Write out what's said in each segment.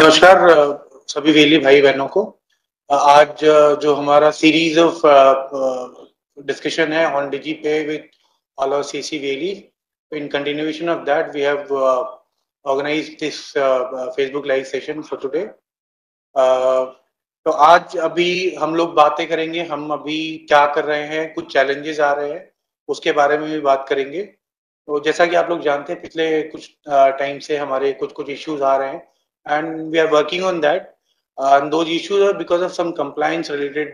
नमस्कार सभी वेली भाई बहनों को। आज जो हमारा सीरीज ऑफ डिस्कशन है on DigiPay with all our CC Veli. In continuation of that, we have organized this Facebook live session for today. तो आज अभी हम लोग बातें करेंगे, हम अभी क्या कर रहे हैं, कुछ चैलेंजेस आ रहे हैं उसके बारे में भी बात करेंगे। तो जैसा कि आप लोग जानते हैं पिछले कुछ टाइम से हमारे कुछ कुछ इश्यूज आ रहे हैं and we are working on that. And those issues are because of some compliance related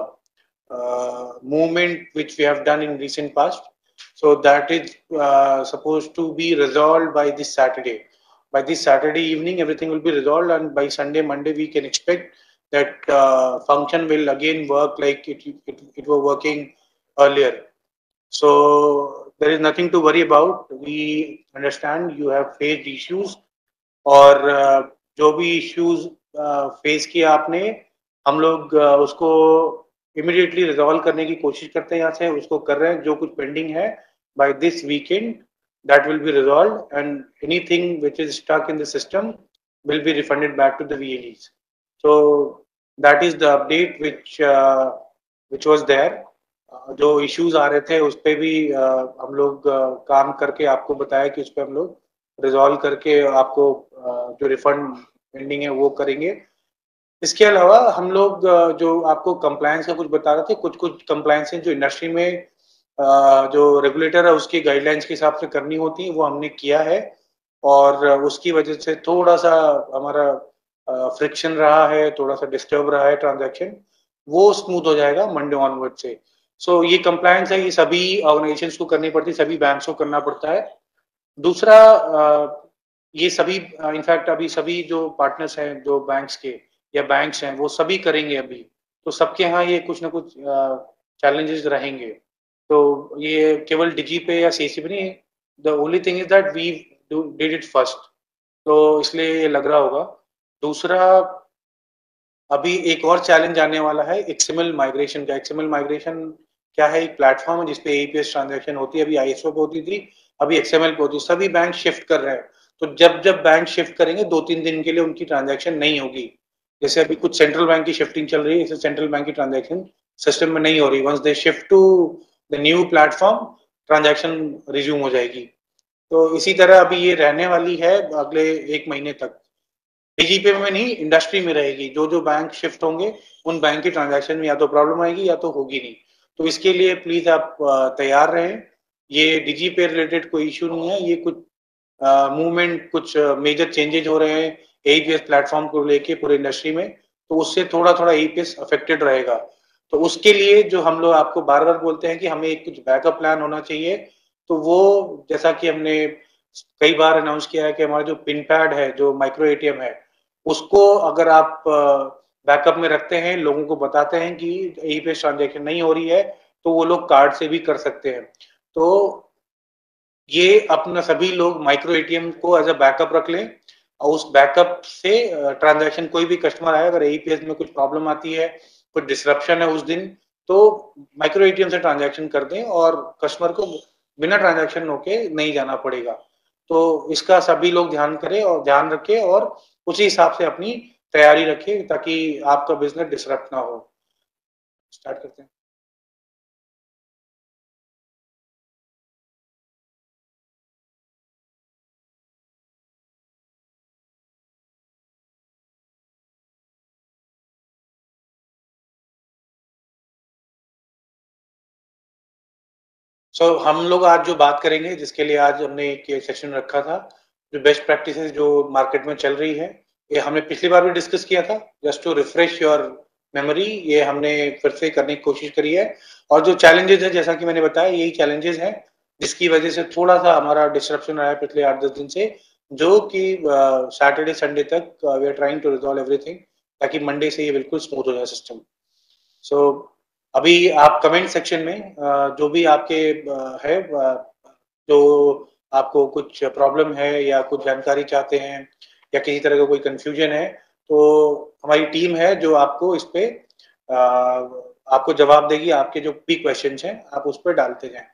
movement which we have done in recent past. So that is supposed to be resolved by this Saturday. By this Saturday evening, everything will be resolved, and by Sunday, Monday, we can expect that function will again work like it was working earlier. So there is nothing to worry about. We understand you have faced issues और जो भी issues face किया आपने, हम लोग उसको immediately resolve करने की कोशिश करते हैं, यहाँ से उसको कर रहे हैं। जो कुछ पेंडिंग है by this weekend that will be resolve and anything which is stuck in the system will be refunded back to the VLEs. So that is the update which was there. जो issues आ रहे थे उस पर भी हम लोग काम करके आपको बताया कि उस पर हम लोग रिजॉल्व करके आपको जो रिफंड पेंडिंग है वो करेंगे। इसके अलावा हम लोग जो आपको कंप्लायंस का कुछ बता रहे थे, कुछ कुछ कंप्लायंस जो इंडस्ट्री में जो रेगुलेटर है उसकी गाइडलाइंस के हिसाब से करनी होती है वो हमने किया है, और उसकी वजह से थोड़ा सा हमारा फ्रिक्शन रहा है, थोड़ा सा डिस्टर्ब रहा है ट्रांजैक्शन, वो स्मूथ हो जाएगा मंडे ऑनवर्ड से। सो ये कंप्लायंस है, ये सभी ऑर्गेनाइजेशंस को करनी पड़ती है, सभी बैंक्स को करना पड़ता है। दूसरा ये सभी इनफैक्ट अभी सभी जो पार्टनर्स हैं जो बैंक्स के या बैंक्स हैं वो सभी करेंगे अभी, तो सबके यहाँ ये कुछ ना कुछ चैलेंजेस रहेंगे। तो ये केवल DigiPay या CC पे नहीं, the only thing is that we did it first, तो इसलिए ये लग रहा होगा। दूसरा अभी एक और चैलेंज आने वाला है XML माइग्रेशन का। XML माइग्रेशन क्या है? एक प्लेटफॉर्म है जिसपे APS ट्रांजैक्शन होती है, अभी ISO पे होती थी, अभी XML पे होती है। सभी बैंक शिफ्ट कर रहे हैं, तो जब जब बैंक शिफ्ट करेंगे 2-3 दिन के लिए उनकी ट्रांजैक्शन नहीं होगी। जैसे अभी कुछ सेंट्रल बैंक की शिफ्टिंग चल रही है, जैसे सेंट्रल बैंक की ट्रांजैक्शन सिस्टम में नहीं हो रही, once they shift to the new platform transaction resume हो जाएगी। तो इसी तरह अभी ये रहने वाली है अगले 1 महीने तक। DigiPay में नहीं, इंडस्ट्री में रहेगी। जो जो बैंक शिफ्ट होंगे उन बैंक की ट्रांजैक्शन में या तो प्रॉब्लम आएगी या तो होगी नहीं। तो इसके लिए प्लीज आप तैयार रहें। ये DigiPay रिलेटेड कोई इश्यू नहीं है, ये कुछ मूवमेंट, कुछ मेजर चेंजेज हो रहे हैं APS प्लेटफॉर्म को लेके पूरे इंडस्ट्री में, तो उससे थोड़ा थोड़ा APS अफेक्टेड रहेगा। तो उसके लिए जो हम लोग आपको बार बार बोलते हैं कि हमें एक कुछ बैकअप प्लान होना चाहिए, तो वो जैसा कि हमने कई बार अनाउंस किया है कि हमारा जो पिन पैड है, जो माइक्रो ATM है, उसको अगर आप बैकअप में रखते हैं, लोगों को बताते हैं कि APS ट्रांजैक्शन नहीं हो रही है, तो वो लोग कार्ड से भी कर सकते हैं। तो ये अपना सभी लोग माइक्रो ATM को एज अ बैकअप रख लें, और उस बैकअप से ट्रांजैक्शन कोई भी कस्टमर आए, अगर APS में कुछ प्रॉब्लम आती है, कुछ डिसरप्शन है उस दिन, तो माइक्रो ATM से ट्रांजैक्शन कर दें और कस्टमर को बिना ट्रांजैक्शन होके नहीं जाना पड़ेगा। तो इसका सभी लोग ध्यान करें और ध्यान रखें और उसी हिसाब से अपनी तैयारी रखें ताकि आपका बिजनेस डिसरप्ट ना हो। स्टार्ट करते हैं। हम लोग आज जो बात करेंगे, जिसके लिए आज हमने एक सेशन रखा था, जो बेस्ट प्रैक्टिसेस जो मार्केट में चल रही है, ये हमने पिछली बार भी डिस्कस किया था। Just to refresh your memory, ये हमने फिर से करने की कोशिश करी है। और जो चैलेंजेस है, जैसा कि मैंने बताया, यही चैलेंजेस हैं जिसकी वजह से थोड़ा सा हमारा डिस्ट्रप्शन रहा है पिछले 8-10 दिन से, जो कि सैटरडे संडे तक we are trying to resolve everything, ताकि मंडे से ये बिल्कुल स्मूथ हो जाए सिस्टम। सो अभी आप कमेंट सेक्शन में जो भी आपके है, जो आपको कुछ प्रॉब्लम है या कुछ जानकारी चाहते हैं या किसी तरह का कोई कंफ्यूजन है, तो हमारी टीम है जो आपको इस पे आपको जवाब देगी। आपके जो भी क्वेश्चंस हैं आप उस पर डालते जाएं।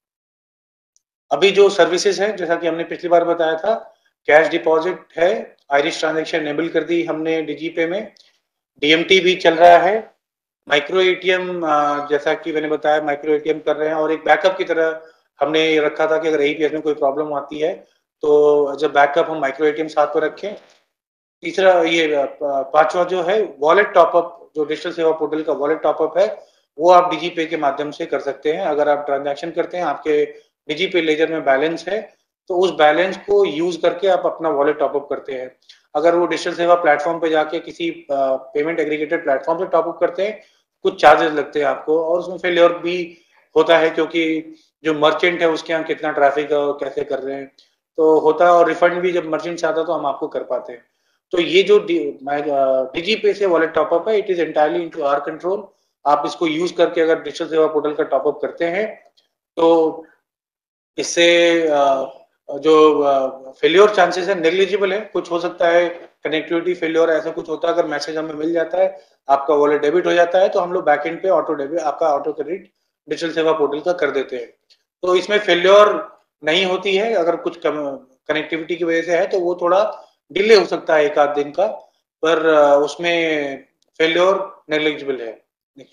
अभी जो सर्विसेज हैं, जैसा कि हमने पिछली बार बताया था, कैश डिपॉजिट है, आयरिस ट्रांजेक्शन एनेबल कर दी हमने डीजीपे में। डीएमटी भी चल रहा है। माइक्रो एटीएम जैसा कि मैंने बताया माइक्रो एटीएम कर रहे हैं, और एक बैकअप की तरह हमने रखा था कि अगर एईपीएस में कोई प्रॉब्लम आती है तो जब बैकअप हम माइक्रो एटीएम साथ में रखें। तीसरा ये पांचवा जो है वॉलेट टॉपअप, जो डिजिटल सेवा पोर्टल का वॉलेट टॉपअप है वो आप डीजीपे के माध्यम से कर सकते हैं। अगर आप ट्रांजैक्शन करते हैं, आपके डीजीपे लेजर में बैलेंस है, तो उस बैलेंस को यूज करके आप अपना वॉलेट टॉपअप करते हैं। अगर वो डिजिटल सेवा प्लेटफॉर्म पे जाके किसी पेमेंट एग्रीगेटेड प्लेटफॉर्म पे टॉपअप करते हैं, कुछ चार्जेस लगते हैं आपको, और उसमें फेलियर भी होता है क्योंकि जो मर्चेंट है उसके यहाँ कितना ट्रैफिक है और कैसे कर रहे हैं, तो होता है। और रिफंड भी जब मर्चेंट से आता है तो हम आपको कर पाते हैं। तो ये जो डीजीपे से वॉलेट टॉपअप है, it is entirely into our control. आप इसको यूज करके अगर डिजिटल सेवा पोर्टल का टॉपअप करते हैं तो इससे जो फेलियर चांसेस है नेग्लिजिबल है। कुछ हो सकता है कनेक्टिविटी फेलियर, ऐसा कुछ होता है, अगर मैसेज हमें मिल जाता है आपका वॉलेट डेबिट हो जाता है तो हम लोग बैकएंड पे ऑटो डेबिट, आपका ऑटो क्रेडिट डिजिटल सेवा पोर्टल का कर देते हैं। तो इसमें फेलियर नहीं होती है। अगर कुछ कनेक्टिविटी की वजह से है तो वो थोड़ा डिले हो सकता है एक आध दिन का, पर उसमें फेलियर नेग्लिजिबल है।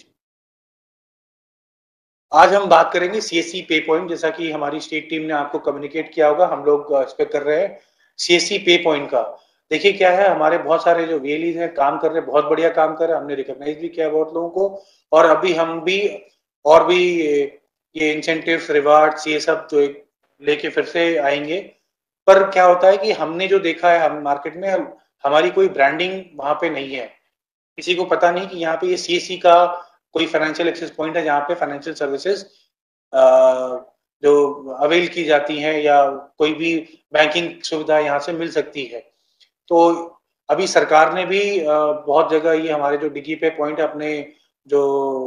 आज हम बात करेंगे सीएससी पे पॉइंट। जैसा कि हमारी स्टेट टीम ने आपको कम्युनिकेट किया होगा, हम लोग इस पे कर रहे हैं सीएससी पे पॉइंट का। देखिए क्या है, हमारे बहुत सारे जो वीएलईज हैं काम कर रहे हैं, बहुत बढ़िया काम कर रहे हैं, हमने रिकॉग्नाइज भी किया बहुत लोगों को, और अभी हम भी और भी ये इंसेंटिव्स रिवार्ड्स ये सब जो लेके फिर से आएंगे। पर क्या होता है कि हमने जो देखा है, हम मार्केट में हमारी कोई ब्रांडिंग वहां पे नहीं है। किसी को पता नहीं कि यहाँ पे ये सीएससी का कोई फाइनेंशियल एक्सेस पॉइंट है जहाँ पे फाइनेंशियल सर्विसेज जो अवेल की जाती हैं या कोई भी बैंकिंग सुविधा यहाँ से मिल सकती है। तो अभी सरकार ने भी बहुत जगह ये हमारे जो डीजीपे पॉइंट है, अपने जो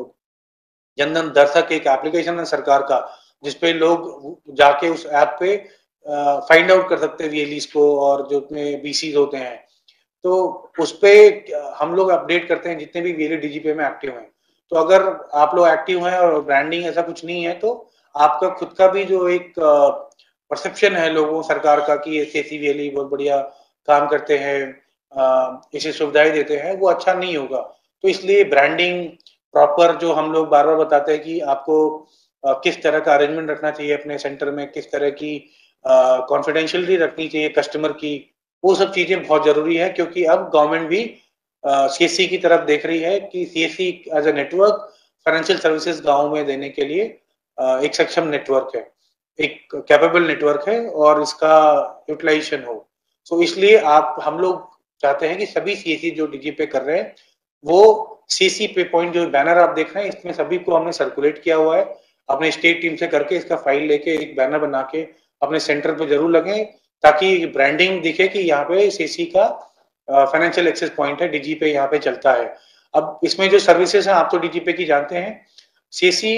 जनधन दर्शक एक एप्लीकेशन है सरकार का, जिसपे लोग जाके उस ऐप पे फाइंड आउट कर सकते हैं वीएलईज को और जो अपने बीसीज होते हैं। तो उस पे हम लोग अपडेट करते हैं जितने भी वीएलई डीजीपे में एक्टिव हैं। तो अगर आप लोग एक्टिव हैं और ब्रांडिंग ऐसा कुछ नहीं है तो आपका खुद का भी जो एक परसेप्शन है लोगों सरकार का कि एसएससी वीएलई बहुत बढ़िया काम करते हैं, इसे सुविधाएं देते हैं, वो अच्छा नहीं होगा। तो इसलिए ब्रांडिंग प्रॉपर, जो हम लोग बार बार बताते हैं कि आपको किस तरह का अरेंजमेंट रखना चाहिए अपने सेंटर में, किस तरह की कॉन्फिडेंशियलिटी रखनी चाहिए कस्टमर की, वो सब चीजें बहुत जरूरी है। क्योंकि अब गवर्नमेंट भी सीएससी की तरफ देख रही है कि CSC as a network financial services गांव में देने के लिए एक सक्षम नेटवर्क है, एक कैपेबल नेटवर्क है, और इसका यूटिलाइजेशन हो। तो इसलिए हम लोग चाहते हैं कि सभी सीएससी जो डीजीपे कर रहे हैं वो सीएससी पे पॉइंट जो बैनर आप देख रहे हैं इसमें सभी को हमने सर्कुलेट किया हुआ है अपने स्टेट टीम से करके। इसका फाइल लेके एक बैनर बना के अपने सेंटर पे जरूर लगे ताकि ब्रांडिंग दिखे कि यहाँ पे सीएससी का फाइनेंशियल एक्सेस पॉइंट है, डीजीपे यहाँ पे चलता है। अब इसमें जो सर्विसेज हैं आप तो डीजीपे की जानते हैं। सीएससी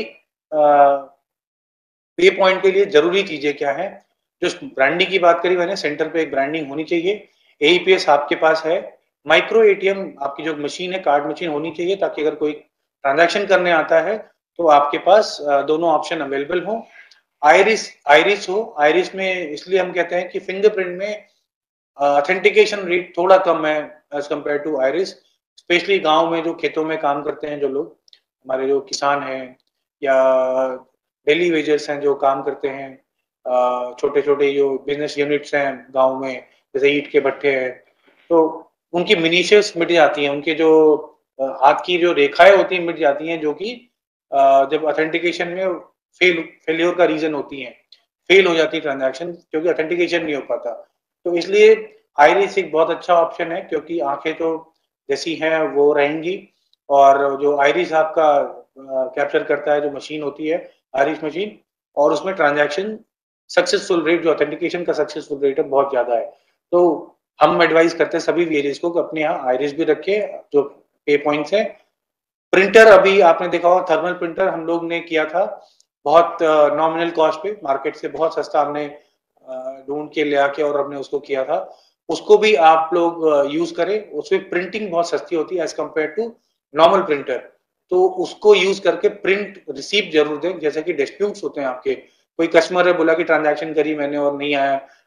पे पॉइंट के लिए जरूरी चीजें क्या है, जो ब्रांडिंग की बात करी मैंने, सेंटर पे एक ब्रांडिंग होनी चाहिए, एईपीएस आपके पास है, माइक्रो एटीएम आपकी जो मशीन है कार्ड मशीन होनी चाहिए ताकि अगर कोई ट्रांजैक्शन करने आता है तो आपके पास दोनों ऑप्शन अवेलेबल हो। आइरिस आइरिस हो, आइरिस में इसलिए हम कहते हैं कि फिंगरप्रिंट में ऑथेंटिकेशन रेट थोड़ा कम है as compare to iris. Specially गांव में जो खेतों में काम करते हैं जो लोग, हमारे जो किसान हैं या डेली वेजर्स हैं जो काम करते हैं, छोटे छोटे जो बिजनेस यूनिट्स हैं गांव में, जैसे ईंट के भट्टे हैं, तो उनकी मिनीशियस मिट जाती हैं, उनके जो हाथ की जो रेखाएं होती हैं मिट जाती हैं, जो कि जब ऑथेंटिकेशन में फेलियर का रीजन होती हैं, फेल हो जाती है ट्रांजैक्शन क्योंकि ऑथेंटिकेशन नहीं हो पाता। तो इसलिए आइरिस एक बहुत अच्छा ऑप्शन है क्योंकि आंखें तो जैसी हैं वो रहेंगी, और जो आइरिस आपका कैप्चर करता है जो मशीन होती है आइरिस मशीन, और उसमें ट्रांजैक्शन सक्सेसफुल रेट, जो ऑथेंटिकेशन का सक्सेसफुल रेट है, बहुत ज्यादा है। तो हम एडवाइस करते हैं सभी वीएलईज को कि अपने यहाँ आइरिस भी रखे जो पे पॉइंट्स है। प्रिंटर अभी आपने देखा होगा, थर्मल प्रिंटर हम लोग ने किया था बहुत नॉमिनल कॉस्ट पे, मार्केट से बहुत सस्ता हमने ढूंढ के ले आके और हमने उसको किया था। उसको भी आप लोग यूज करें, उसमें प्रिंटिंग बहुत सस्ती होती है as compare to normal printer. तो उसको यूज करके प्रिंट रिसीप्ट जरूर दें। जैसे कि डिस्प्यूट्स होते हैं आपके, कोई कस्टमर है बोला कि ट्रांजैक्शन करी मैंने और नहीं आया,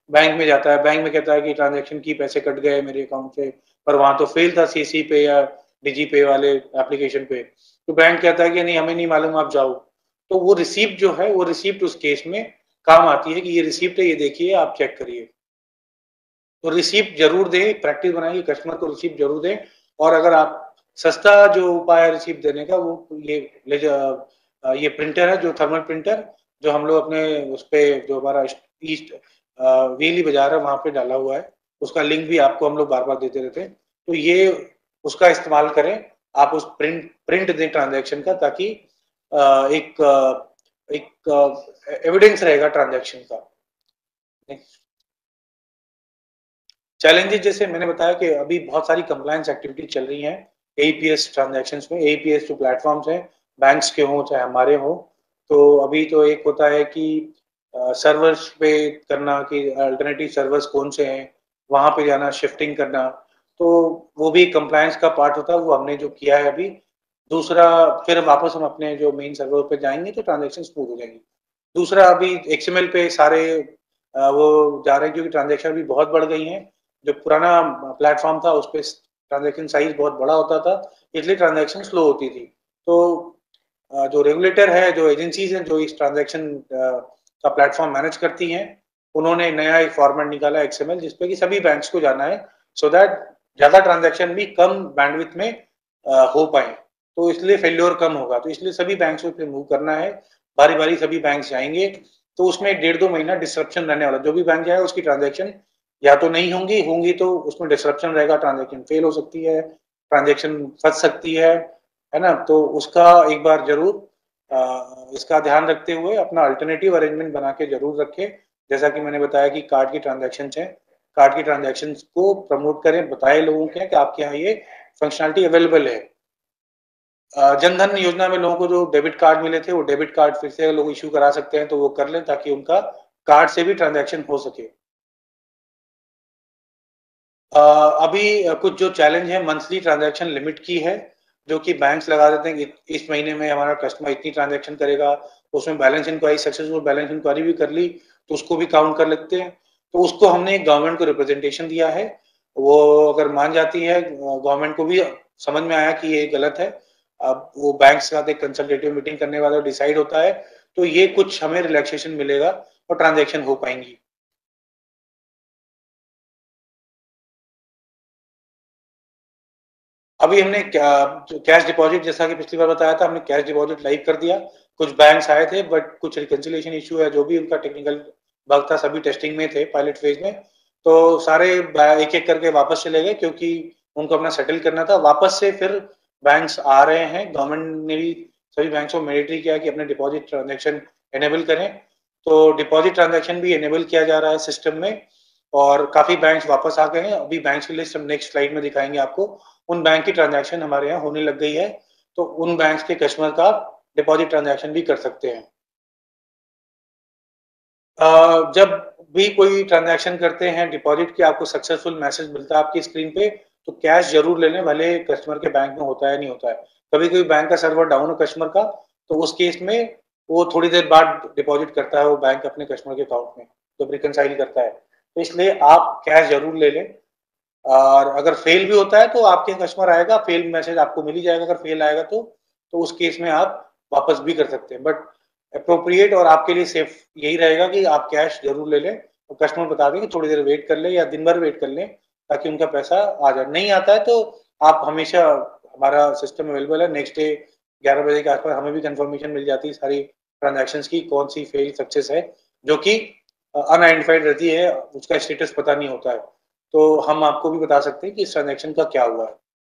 बैंक में जाता है, बैंक में कहता है कि ट्रांजैक्शन की पैसे कट गए मेरे अकाउंट से, पर वहां तो फेल था सीसी पे या डिजी पे वाले एप्लीकेशन पे, तो बैंक कहता है कि नहीं हमें नहीं मालूम, आप जाओ। तो वो रिसीप्ट जो है, वो रिसीप्ट उस केस में काम आती है कि ये रिसीप्ट है, ये देखिए, आप चेक करिए। तो रिसीप्ट जरूर दें, प्रैक्टिस बनाइए, कस्टमर को रिसीप्ट जरूर दें। और अगर आप सस्ता जो उपाय है रिसीप्ट देने का, वो ये प्रिंटर है, जो थर्मल प्रिंटर, जो हम लोग अपने उस पे, जो हमारा ईस्ट वेली बाजार है वहां पे डाला हुआ है, उसका लिंक भी आपको हम लोग बार बार देते रहते हैं। तो ये उसका इस्तेमाल करें, आप उस प्रिंट दें ट्रांजैक्शन का, ताकि एक एविडेंस रहेगा ट्रांजैक्शन का। चैलेंजेस जैसे मैंने बताया कि अभी बहुत सारी कंप्लायंस एक्टिविटी चल रही हैं एईपीएस ट्रांजैक्शंस में। एईपीएस जो प्लेटफॉर्म्स हैं, बैंक्स के हों चाहे हमारे हों, तो अभी तो एक होता है कि सर्वर्स पे करना, कि अल्टरनेटिव सर्वर्स कौन से हैं, वहां पे जाना, शिफ्टिंग करना, तो वो भी कंप्लायंस का पार्ट होता है, वो हमने जो किया है अभी। दूसरा, फिर वापस हम अपने जो मेन सर्वर पे जाएंगे तो ट्रांजेक्शन स्मूथ हो जाएंगी। दूसरा, अभी एक्सएमएल पे सारे वो जा रहे हैं, क्योंकि ट्रांजेक्शन भी बहुत बढ़ गई हैं। जो पुराना प्लेटफॉर्म था उस पर ट्रांजेक्शन साइज बहुत बड़ा होता था, इसलिए ट्रांजेक्शन स्लो होती थी। तो जो रेगुलेटर है, जो एजेंसीज हैं जो इस ट्रांजेक्शन का प्लेटफॉर्म मैनेज करती हैं, उन्होंने नया एक फॉर्मेट निकाला एक्सएमएल, जिसपे कि सभी बैंक्स को जाना है, सो दैट ज्यादा ट्रांजेक्शन भी कम बैंडविड्थ में हो पाए, तो इसलिए फेल्योर कम होगा। तो इसलिए सभी बैंक्स को फिर मूव करना है, बारी बारी सभी बैंक जाएंगे, तो उसमें 1.5-2 महीना डिसरप्शन रहने वाला। जो भी बैंक जाएगा उसकी ट्रांजेक्शन या तो नहीं होंगी, होंगी तो उसमें डिसरप्शन रहेगा, ट्रांजेक्शन फेल हो सकती है, ट्रांजेक्शन फंस सकती है ना। तो उसका एक बार जरूर इसका ध्यान रखते हुए अपना अल्टरनेटिव अरेंजमेंट बना के जरूर रखें। जैसा कि मैंने बताया कि कार्ड की ट्रांजेक्शन है, कार्ड की ट्रांजेक्शन को प्रमोट करें, बताए लोगों के कि आपके यहाँ ये फंक्शनलिटी अवेलेबल है। जन धन योजना में लोगों को जो डेबिट कार्ड मिले थे, वो डेबिट कार्ड फिर से लोग इश्यू करा सकते हैं, तो वो कर लें, ताकि उनका कार्ड से भी ट्रांजैक्शन हो सके। अभी कुछ जो चैलेंज है मंथली ट्रांजैक्शन लिमिट की है, जो कि बैंक्स लगा देते हैं कि इस महीने में हमारा कस्टमर इतनी ट्रांजैक्शन करेगा, उसमें balance inquiry, successful balance inquiry भी कर ली तो उसको भी काउंट कर लेते हैं। तो उसको हमने गवर्नमेंट को रिप्रेजेंटेशन दिया है, वो अगर मान जाती है, गवर्नमेंट को भी समझ में आया कि ये गलत है, अब वो बैंक के साथ एक कंसल्टेटिव मीटिंग करने वाला डिसाइड होता है, तो ये कुछ हमें रिलैक्सेशन मिलेगा और ट्रांजेक्शन हो पाएंगी। अभी हमने कैश डिपॉजिट, जैसा कि पिछली बार बताया था, हमने कैश डिपॉजिट लाइव कर दिया। कुछ बैंक्स आए थे, बट कुछ रिकंसिलिएशन इशू है, जो भी उनका टेक्निकल बग था, सभी टेस्टिंग में थे, पायलट फेज में। तो सारे एक एक करके वापस चले गए, क्योंकि उनको अपना सेटल करना था। वापस से फिर बैंक्स आ रहे हैं, गवर्नमेंट ने भी सभी बैंक्स को मैंडेटरी किया कि अपने डिपॉजिट ट्रांजेक्शन एनेबल करें। तो डिपॉजिट ट्रांजेक्शन भी एनेबल किया जा रहा है सिस्टम में, और काफी बैंक्स वापस आ गए हैं। अभी बैंक्स की लिस्ट हम नेक्स्ट स्लाइड में दिखाएंगे आपको। उन बैंक की ट्रांजैक्शन हमारे यहाँ होने लग गई है, तो उन बैंक्स के कस्टमर का डिपॉजिट ट्रांजैक्शन भी कर सकते हैं। जब भी कोई ट्रांजैक्शन करते हैं डिपॉजिट की, आपको सक्सेसफुल मैसेज मिलता है आपकी स्क्रीन पे, तो कैश जरूर ले लें, भले कस्टमर के बैंक में होता है नहीं होता है। कभी कभी बैंक का सर्वर डाउन है कस्टमर का, तो उस केस में वो थोड़ी देर बाद डिपॉजिट करता है वो बैंक अपने कस्टमर के अकाउंट में, जब रिकनसाइल करता है। तो इसलिए आप कैश जरूर ले लें। और अगर फेल भी होता है तो आपके कस्टमर आएगा, फेल मैसेज आपको मिल ही जाएगा। अगर फेल आएगा तो उस केस में आप वापस भी कर सकते हैं, बट अप्रोप्रिएट और आपके लिए सेफ यही रहेगा कि आप कैश जरूर ले लें, और कस्टमर बता दें कि थोड़ी देर वेट कर ले या दिन भर वेट कर लें, ताकि उनका पैसा आ जाए। नहीं आता है तो आप हमेशा, हमारा सिस्टम अवेलेबल है, नेक्स्ट डे 11 बजे के आसपास हमें भी कंफर्मेशन मिल जाती है सारी ट्रांजेक्शन की, कौन सी फेल सक्सेस है, जो कि अनआइडेंटिफाइड रहती है, उसका स्टेटस पता नहीं होता है, तो हम आपको भी बता सकते हैं कि इस ट्रांजेक्शन का क्या हुआ है।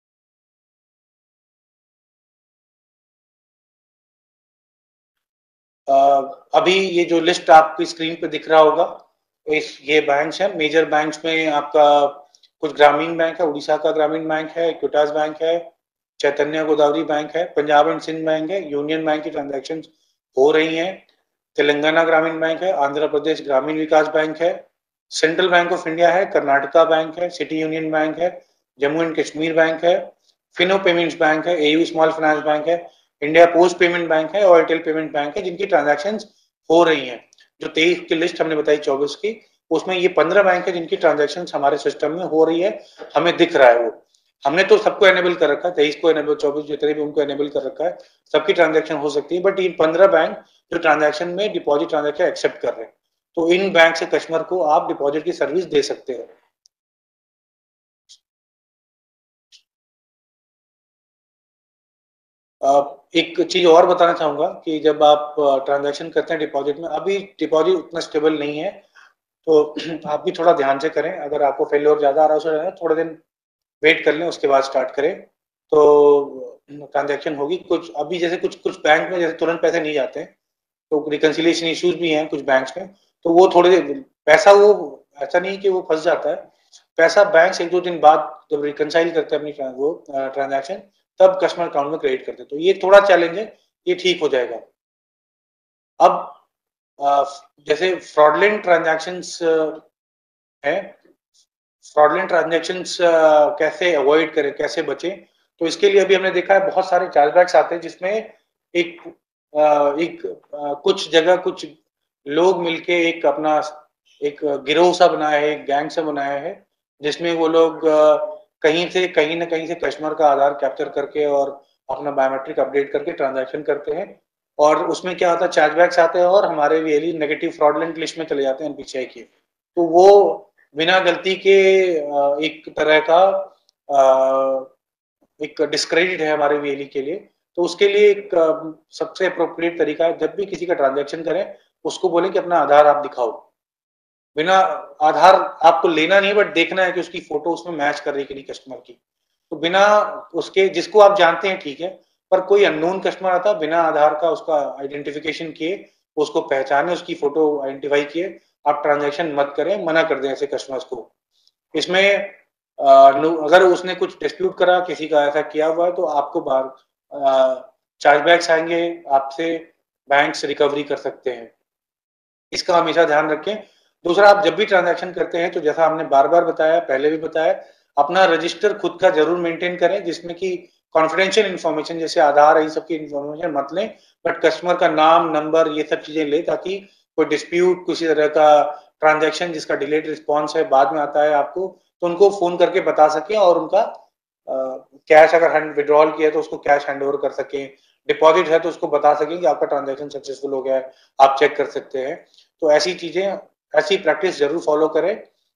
अभी ये जो लिस्ट आपकी स्क्रीन पे दिख रहा होगा, ये बैंक्स हैं, मेजर बैंक्स में आपका कुछ ग्रामीण बैंक है, उड़ीसा का ग्रामीण बैंक है, इक्विटास बैंक है, चैतन्य गोदावरी बैंक है, पंजाब एंड सिंध बैंक है, यूनियन बैंक की ट्रांजेक्शन हो रही हैं, तेलंगाना ग्रामीण बैंक है, आंध्र प्रदेश ग्रामीण विकास बैंक है, सेंट्रल बैंक ऑफ इंडिया है, कर्नाटका बैंक है, सिटी यूनियन बैंक है, जम्मू एंड कश्मीर बैंक है, फिनो पेमेंट्स बैंक है, एयू स्मॉल फाइनेंस बैंक है, इंडिया पोस्ट पेमेंट बैंक है और एयरटेल पेमेंट बैंक है, जिनकी ट्रांजेक्शन हो रही हैं। जो 23 की लिस्ट हमने बताई 24 की, उसमें ये 15 बैंक है जिनकी ट्रांजेक्शन हमारे सिस्टम में हो रही है, हमें दिख रहा है। वो हमने तो सबको एनेबल कर रखा है, 23 को एनेबल, 24 जितने भी उनको एनेबल कर रखा है, सबकी ट्रांजेक्शन हो सकती है। बट ये 15 बैंक जो ट्रांजेक्शन में डिपॉजिट ट्रांजेक्शन एक्सेप्ट कर रहे हैं, तो इन बैंक से कस्टमर को आप डिपॉजिट की सर्विस दे सकते हैं। एक चीज और बताना चाहूंगा कि जब आप ट्रांजैक्शन करते हैं डिपॉजिट में, अभी डिपॉजिट उतना स्टेबल नहीं है, तो आप भी थोड़ा ध्यान से करें। अगर आपको फेलियर ज्यादा आ रहा है थोड़े दिन वेट कर लें, उसके बाद स्टार्ट करें, तो ट्रांजैक्शन होगी। कुछ अभी जैसे कुछ कुछ बैंक में जैसे तुरंत पैसे नहीं जाते हैं, तो रिकंसिलिएशन इश्यूज भी हैं कुछ बैंक्स में, तो वो थोड़े पैसा, वो ऐसा नहीं कि वो फंस जाता है, पैसा बैंक एक दो दिन बाद जब रिकंसाइल करते हैं अपनी वो ट्रांजैक्शन, तब कस्टमर अकाउंट में क्रेडिट करते हैं। तो ये थोड़ा चैलेंज है, ये ठीक हो जाएगा। अब जैसे फ्रॉडलेंट ट्रांजैक्शंस है, फ्रॉडलेंट ट्रांजैक्शंस कैसे अवॉइड करें, कैसे बचें, तो इसके लिए अभी हमने देखा है बहुत सारे चार्जबैक्स आते हैं, जिसमें एक कुछ जगह कुछ लोग मिलके एक अपना एक गिरोह सा बनाया है, एक गैंग सा बनाया है, जिसमें वो लोग कहीं से कहीं ना कहीं से कस्टमर का आधार कैप्चर करके और अपना बायोमेट्रिक अपडेट करके ट्रांजैक्शन करते हैं, और उसमें क्या होता है, चार्जबैक्स आते हैं और हमारे रियली नेगेटिव फ्रॉडलेंट लिस्ट में चले जाते हैं एनपीसीआई के। तो वो बिना गलती के एक तरह का एक डिस्क्रेडिट है हमारे वीएलई के लिए। तो उसके लिए एक सबसे अप्रोप्रिएट तरीका है, जब भी किसी का ट्रांजैक्शन करें उसको बोले कि अपना आधार आप दिखाओ। बिना आधार आपको लेना नहीं, बट देखना है कि उसकी फोटो उसमें मैच कर रही है कि नहीं कस्टमर की। तो बिना उसके, जिसको आप जानते हैं ठीक है, पर कोई अननोन कस्टमर आता बिना आधार का उसका आइडेंटिफिकेशन किए, उसको पहचाने, उसकी फोटो आइडेंटिफाई किए, आप ट्रांजैक्शन मत करें, मना कर दें ऐसे कस्टमर्स को। इसमें अगर उसने कुछ डिस्प्यूट करा, किसी का ऐसा किया हुआ है, तो आपको बाहर चार्जबैक्स आएंगे आपसे, बैंक्स रिकवरी कर सकते हैं, इसका हमेशा ध्यान रखें। दूसरा, आप जब भी ट्रांजैक्शन करते हैं, तो जैसा हमने बार बार बताया, पहले भी बताया, अपना रजिस्टर खुद का जरूर मेंटेन करें, जिसमें कि कॉन्फिडेंशियल इन्फॉर्मेशन जैसे आधार, ये सब की इन्फॉर्मेशन मत लें, बट कस्टमर का नाम, नंबर, ये सब चीजें ले, ताकि कोई डिस्प्यूट, किसी तरह का ट्रांजैक्शन जिसका डिलेड रिस्पॉन्स है, बाद में आता है आपको, तो उनको फोन करके बता सकें, और उनका कैश अगर विड्रॉल किया है तो उसको कैश हैंड ओवर कर सकें, डिपॉजिट है तो उसको बता सकें कि आपका ट्रांजैक्शन सक्सेसफुल हो गया है, आप चेक कर सकते हैं। तो ऐसी चीजें, ऐसी प्रैक्टिस जरूर फॉलो करें।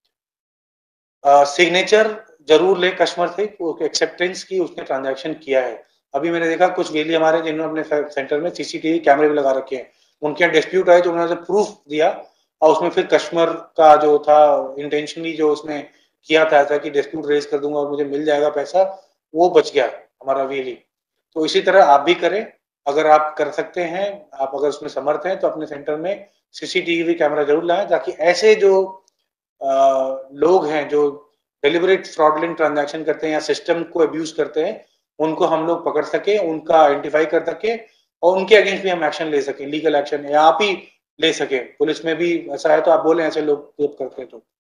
सिग्नेचर जरूर ले कस्टमर से, एक्सेप्टेंस की उसने ट्रांजैक्शन किया है। अभी मैंने देखा कुछ वेली हमारे जिन्होंने अपने सेंटर में सीसीटीवी कैमरे भी लगा रखे हैं, उनके यहाँ डिस्प्यूट आए तो उन्होंने प्रूफ दिया, और उसमें फिर कस्टमर का जो था इंटेंशनली जो उसने किया था ऐसा कि डिस्प्यूट रेज कर दूंगा और मुझे मिल जाएगा पैसा, वो बच गया हमारा वेली। तो इसी तरह आप भी करें, अगर आप कर सकते हैं, आप अगर उसमें समर्थ हैं, तो अपने सेंटर में सीसीटीवी कैमरा जरूर लाएं, ताकि ऐसे जो लोग हैं जो डेलिबरेट फ्रॉडलेंट ट्रांजैक्शन करते हैं या सिस्टम को अब्यूज करते हैं, उनको हम लोग पकड़ सके, उनका आइडेंटिफाई कर सके, और उनके अगेंस्ट भी हम एक्शन ले सके, लीगल एक्शन, या आप ही ले सके, पुलिस में भी ऐसा है तो आप बोले ऐसे लोग जब करते हैं तो।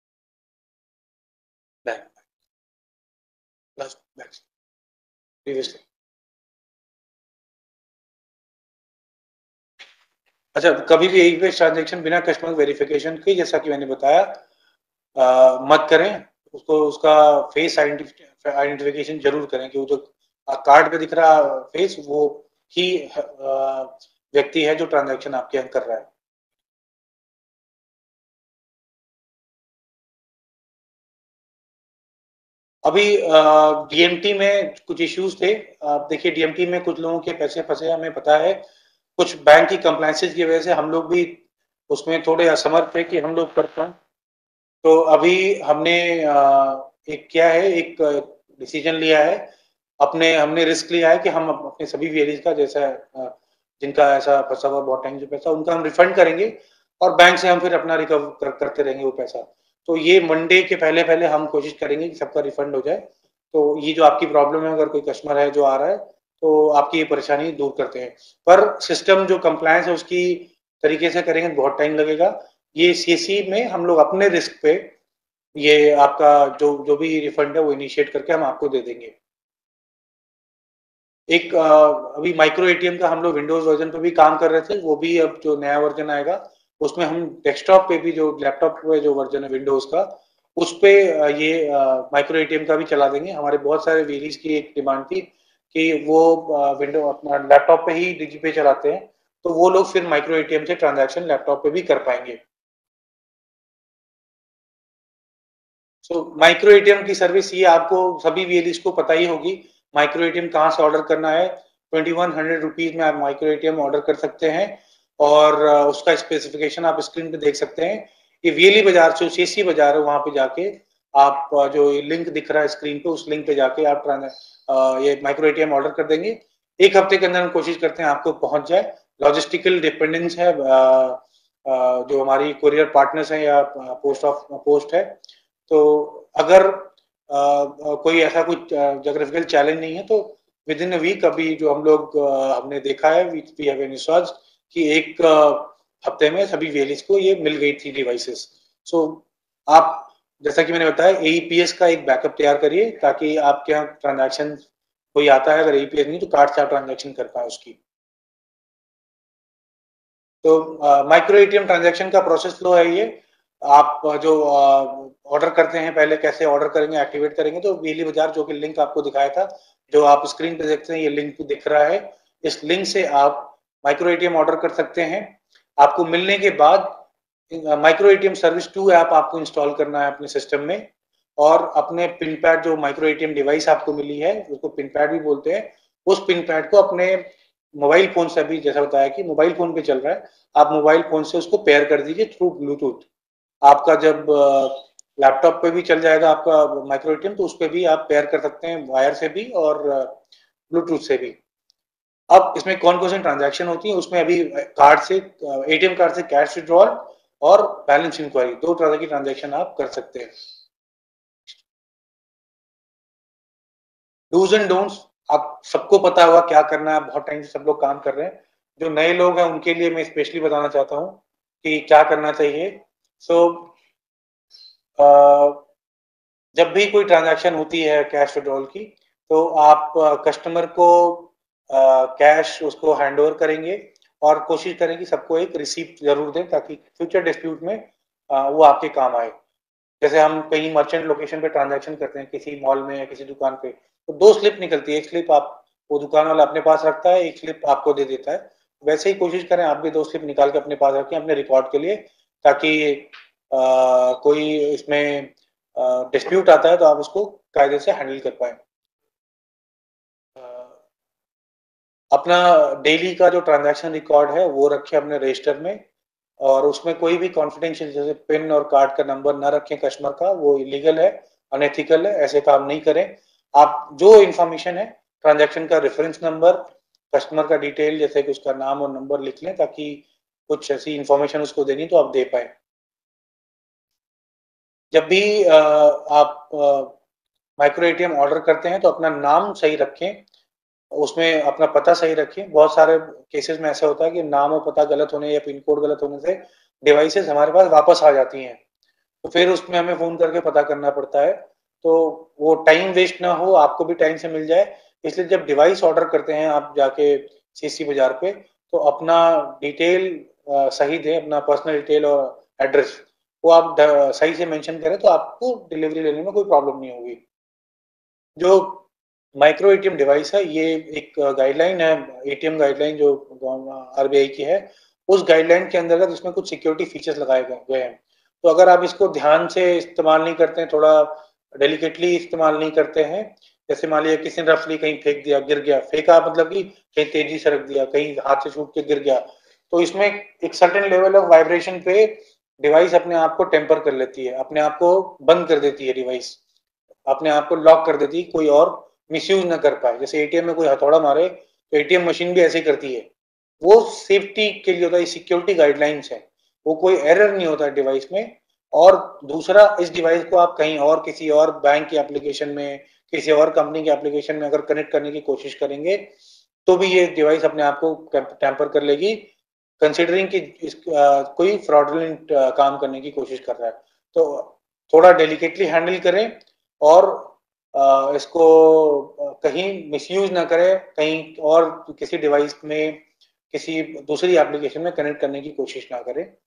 अच्छा, कभी भी एक बेस ट्रांजेक्शन बिना कस्टमर वेरिफिकेशन के, जैसा कि मैंने बताया, मत करें। उसको उसका फेस आइडेंटिफिकेशन जरूर करें, कि वो जो कार्ड पे दिख रहा फेस, वो ही व्यक्ति है जो ट्रांजैक्शन आपके यहाँ कर रहा है। अभी डीएमटी में कुछ इश्यूज थे। आप देखिए, डीएमटी में कुछ लोगों के पैसे फंसे, हमें पता है, कुछ बैंक की कंप्लायंसेस की वजह से हम लोग भी उसमें थोड़े असमर्थ थे कि हम लोग कर पाए। तो अभी हमने एक क्या है, एक डिसीजन लिया है, अपने हमने रिस्क लिया है कि हम अपने सभी वेरीज का, जैसा जिनका ऐसा फंसा हुआ बहुत टाइम से पैसा, उनका हम रिफंड करेंगे, और बैंक से हम फिर अपना रिकवर करते रहेंगे वो पैसा। तो ये मंडे के पहले पहले हम कोशिश करेंगे कि सबका रिफंड हो जाए। तो ये जो आपकी प्रॉब्लम है, अगर कोई कस्टमर है जो आ रहा है, तो आपकी ये परेशानी दूर करते हैं। पर सिस्टम जो कंप्लायंस है उसकी तरीके से करेंगे तो बहुत टाइम लगेगा। ये सीसी में हम लोग अपने रिस्क पे ये आपका जो जो भी रिफंड है वो इनिशिएट करके हम आपको दे देंगे। एक अभी माइक्रो एटीएम का हम लोग विंडोज वर्जन पे भी काम कर रहे थे, वो भी अब जो नया वर्जन आएगा उसमें हम डेस्कटॉप पे भी, जो लैपटॉप पे जो वर्जन है विंडोज का, उस पे ये माइक्रो एटीएम का भी चला देंगे। हमारे बहुत सारे वेरीज की एक डिमांड थी कि वो विंडो अपना लैपटॉप पे ही डिजीपे चलाते हैं, तो वो लोग फिर माइक्रो एटीएम से ट्रांजैक्शन लैपटॉप पे भी कर पाएंगे। माइक्रो एटीएम की सर्विस ये आपको सभी वीएलईस को पता ही होगी। माइक्रो एटीएम कहाँ से ऑर्डर करना है, 2100 रुपीज में आप माइक्रो एटीएम ऑर्डर कर सकते हैं, और उसका स्पेसिफिकेशन आप स्क्रीन पे देख सकते हैं। ये वीएलई बाजार जो सीसी बाजार है वहां पे जाके आप जो लिंक दिख रहा है स्क्रीन पे, उस लिंक पे जाके आप ये माइक्रो एटीएम ऑर्डर कर देंगे। एक हफ्ते के अंदर हम कोशिश करते हैं आपको पहुंच जाए। लॉजिस्टिकल डिपेंडेंस है, जो हमारी कोरियर पार्टनर्स हैं या पोस्ट है, तो अगर कोई ऐसा कुछ जोग्राफिकल चैलेंज नहीं है तो विद इन अ वीक, अभी जो हम लोग हमने देखा है, वी हैव विश्वास कि एक हफ्ते में सभी वेलिस को ये मिल गई थी डिवाइसेस। सो आप, जैसा कि मैंने बताया, एईपीएस का एक बैकअप तैयार करिए ताकि आपके यहाँ ट्रांजैक्शन कोई आता है, अगर एईपीएस नहीं तो कार्ड से आप ट्रांजैक्शन कर पाए उसकी। तो माइक्रो एटीएम ट्रांजैक्शन का प्रोसेस फ्लो है ये। आप जो ऑर्डर करते हैं, पहले कैसे ऑर्डर करेंगे, एक्टिवेट करेंगे, तो वीएलई बाजार जो कि लिंक आपको दिखाया था, जो आप स्क्रीन पे देखते हैं, ये लिंक दिख रहा है। इस लिंक से आप माइक्रो एटीएम ऑर्डर कर सकते हैं। आपको मिलने के बाद माइक्रो एटीएम सर्विस 2 ऐप आपको इंस्टॉल करना है अपने सिस्टम में, और अपने पिन पैड, जो माइक्रो एटीएम डिवाइस आपको मिली है उसको पिन पैड भी बोलते हैं, उस पिन पैड को अपने मोबाइल फोन से, अभी जैसा बताया कि मोबाइल फोन पे चल रहा है, आप मोबाइल फोन से उसको पेयर कर दीजिए थ्रू ब्लूटूथ। आपका जब लैपटॉप पे भी चल जाएगा आपका माइक्रो एटीएम, तो उस पर भी आप पेयर कर सकते हैं वायर से भी और ब्लूटूथ से भी। अब इसमें कौन कौन सी ट्रांजैक्शन होती है, उसमें अभी कार्ड से, एटीएम कार्ड से कैश विड्रॉल और बैलेंस इंक्वायरी, दो तरह की ट्रांजैक्शन आप कर सकते हैं। डूज एंड डोंट्स आप सबको पता होगा क्या करना है, बहुत टाइम से सब लोग काम कर रहे हैं। जो नए लोग हैं उनके लिए मैं स्पेशली बताना चाहता हूँ कि क्या करना चाहिए। सो जब भी कोई ट्रांजैक्शन होती है कैश विड्रॉल की, तो आप कस्टमर को कैश उसको हैंड ओवर करेंगे, और कोशिश करें कि सबको एक रिसीप्ट जरूर दें ताकि फ्यूचर डिस्प्यूट में वो आपके काम आए। जैसे हम कहीं मर्चेंट लोकेशन पे ट्रांजैक्शन करते हैं, किसी मॉल में या किसी दुकान पे, तो दो स्लिप निकलती है, एक स्लिप आप, वो दुकान वाला अपने पास रखता है, एक स्लिप आपको दे देता है। वैसे ही कोशिश करें आप भी दो स्लिप निकाल के अपने पास रखें अपने रिकॉर्ड के लिए, ताकि कोई इसमें डिस्प्यूट आता है तो आप उसको कायदे से हैंडल कर पाए। अपना डेली का जो ट्रांजैक्शन रिकॉर्ड है वो रखें अपने रजिस्टर में, और उसमें कोई भी कॉन्फिडेंशियल जैसे पिन और कार्ड का नंबर ना रखें कस्टमर का, वो इलीगल है, अनएथिकल है, ऐसे काम नहीं करें। आप जो इन्फॉर्मेशन है, ट्रांजैक्शन का रेफरेंस नंबर, कस्टमर का डिटेल जैसे कि उसका नाम और नंबर लिख लें, ताकि कुछ ऐसी इन्फॉर्मेशन उसको देनी तो आप दे पाए। जब भी आप माइक्रो एटीएम ऑर्डर करते हैं तो अपना नाम सही रखें, उसमें अपना पता सही रखें। बहुत सारे केसेस में ऐसा होता है कि नाम और पता गलत होने या पिन कोड गलत होने से डिवाइसेस हमारे पास वापस आ जाती हैं, तो फिर उसमें हमें फ़ोन करके पता करना पड़ता है। तो वो टाइम वेस्ट ना हो, आपको भी टाइम से मिल जाए, इसलिए जब डिवाइस ऑर्डर करते हैं आप जाके सीसी बाजार पे, तो अपना डिटेल सही दें, अपना पर्सनल डिटेल और एड्रेस वो आप सही से मेंशन करें, तो आपको डिलीवरी लेने में कोई प्रॉब्लम नहीं होगी। जो माइक्रो एटीएम डिवाइस है, ये एक गाइडलाइन है, एटीएम गाइडलाइन जो आरबीआई की है, उस गाइडलाइन के अंतर्गत इसमें कुछ सिक्योरिटी फीचर्स लगाए गए हैं। तो अगर आप इसको ध्यान से इस्तेमाल नहीं करते हैं, थोड़ा डेलिकेटली इस्तेमाल नहीं करते हैं, जैसे मान लिया किसी ने रफली कहीं फेंक दिया, गिर गया, फेंका मतलब कि कहीं तेजी से रख दिया, कहीं हाथ से छूट के गिर गया, तो इसमें एक सर्टेन लेवल ऑफ वाइब्रेशन पे डिवाइस अपने आप को टेम्पर कर लेती है, अपने आप को बंद कर देती है डिवाइस, अपने आप को लॉक कर देती है, कोई और मिसयूज ना कर पाए। जैसे एटीएम में कोई हथौड़ा मारे तो एटीएम मशीन भी ऐसे ही करती है, वो सेफ्टी के लिए होता है, सिक्योरिटी गाइडलाइंस है, वो कोई एरर नहीं होता डिवाइस में। और दूसरा, इस डिवाइस को आप कहीं और किसी और बैंक के एप्लीकेशन में, किसी और कंपनी के एप्लीकेशन में अगर कनेक्ट करने की कोशिश करेंगे, तो भी ये डिवाइस अपने आप को टैंपर कर लेगी, कंसिडरिंग कि कोई फ्रॉडुलेंट काम करने की कोशिश कर रहा है। तो थोड़ा डेलिकेटली हैंडल करें, और इसको कहीं मिसयूज ना करें, कहीं और किसी डिवाइस में, किसी दूसरी एप्लीकेशन में कनेक्ट करने की कोशिश ना करें।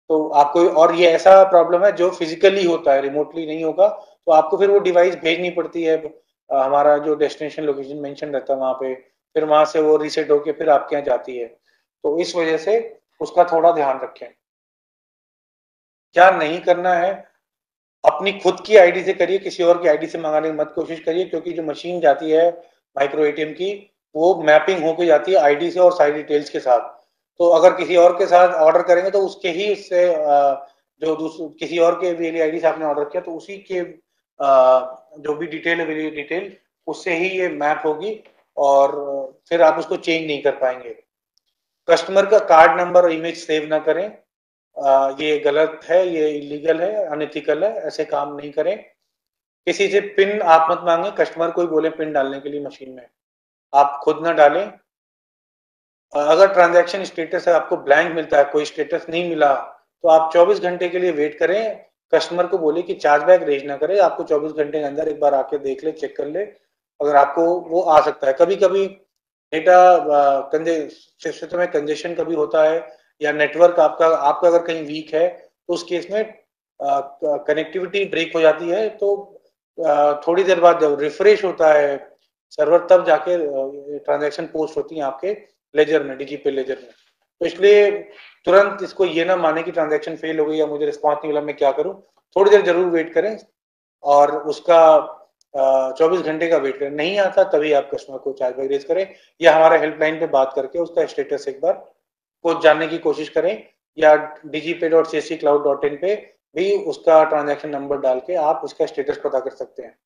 तो आपको, और ये ऐसा प्रॉब्लम है जो फिजिकली होता है, रिमोटली नहीं होगा, तो आपको फिर वो डिवाइस भेजनी पड़ती है, हमारा जो डेस्टिनेशन लोकेशन मेंशन रहता है वहां पे, फिर वहां से वो रीसेट होके फिर आपके यहाँ जाती है। तो इस वजह से उसका थोड़ा ध्यान रखें। क्या नहीं करना है, अपनी खुद की आईडी से करिए, किसी और की आईडी से मंगाने की मत कोशिश करिए, क्योंकि जो मशीन जाती है माइक्रो एटीएम की, वो मैपिंग होके जाती है आईडी से और सारी डिटेल्स के साथ। तो अगर किसी और के साथ ऑर्डर करेंगे तो उसके ही से जो किसी और के वाली आईडी से आपने ऑर्डर किया तो उसी के जो भी डिटेल है, वाली डिटेल उससे ही ये मैप होगी, और फिर आप उसको चेंज नहीं कर पाएंगे। कस्टमर का कार्ड नंबर और इमेज सेव ना करें, ये गलत है, ये इलीगल है, अनएथिकल है, ऐसे काम नहीं करें। किसी से पिन आप मत मांगे, कस्टमर को ही बोले पिन डालने के लिए मशीन में, आप खुद ना डालें। अगर ट्रांजैक्शन स्टेटस है आपको ब्लैंक मिलता है, कोई स्टेटस नहीं मिला, तो आप 24 घंटे के लिए वेट करें। कस्टमर को बोले कि चार्जबैक रेज ना करे, आपको 24 घंटे के अंदर एक बार आके देख ले, चेक कर ले, अगर आपको वो आ सकता है। कभी कभी डेटा सिस्टम में कंजेशन कभी होता है, या नेटवर्क आपका आपका अगर कहीं वीक है, तो उस केस में कनेक्टिविटी ब्रेक हो जाती है, तो थोड़ी देर बाद जब रिफ्रेश होता है सर्वर, तब जाके ट्रांजैक्शन पोस्ट होती है आपके लेजर में, डीजीपे लेजर में। तो इसलिए तुरंत इसको ये ना माने कि ट्रांजैक्शन फेल हो गई या मुझे रिस्पॉन्स नहीं मिला, मैं क्या करूं। थोड़ी देर जरूर वेट करें, और उसका 24 घंटे का वेट करें, नहीं आता तभी आप कस्टमर को चार्जबैक रेज करें, या हमारे हेल्पलाइन पे बात करके उसका स्टेटस एक बार को जानने की कोशिश करें, या dgpay.csccloud.in पे भी उसका ट्रांजैक्शन नंबर डाल के आप उसका स्टेटस पता कर सकते हैं।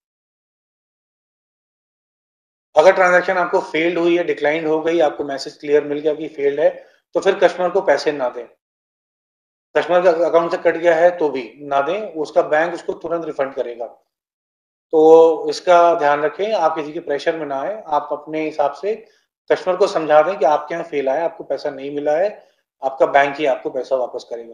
अगर ट्रांजैक्शन आपको फेल्ड हुई है, डिक्लाइंड हो गई, आपको मैसेज क्लियर मिल गया कि फेल्ड है, तो फिर कस्टमर को पैसे ना दें। कस्टमर का अकाउंट से कट गया है तो भी ना दें, उसका बैंक उसको तुरंत रिफंड करेगा। तो इसका ध्यान रखें, आप किसी के प्रेशर में ना आए, आप अपने हिसाब से कस्टमर को समझा दें कि आपके यहाँ फेल आया, आपको पैसा नहीं मिला है, आपका बैंक ही आपको पैसा वापस करेगा।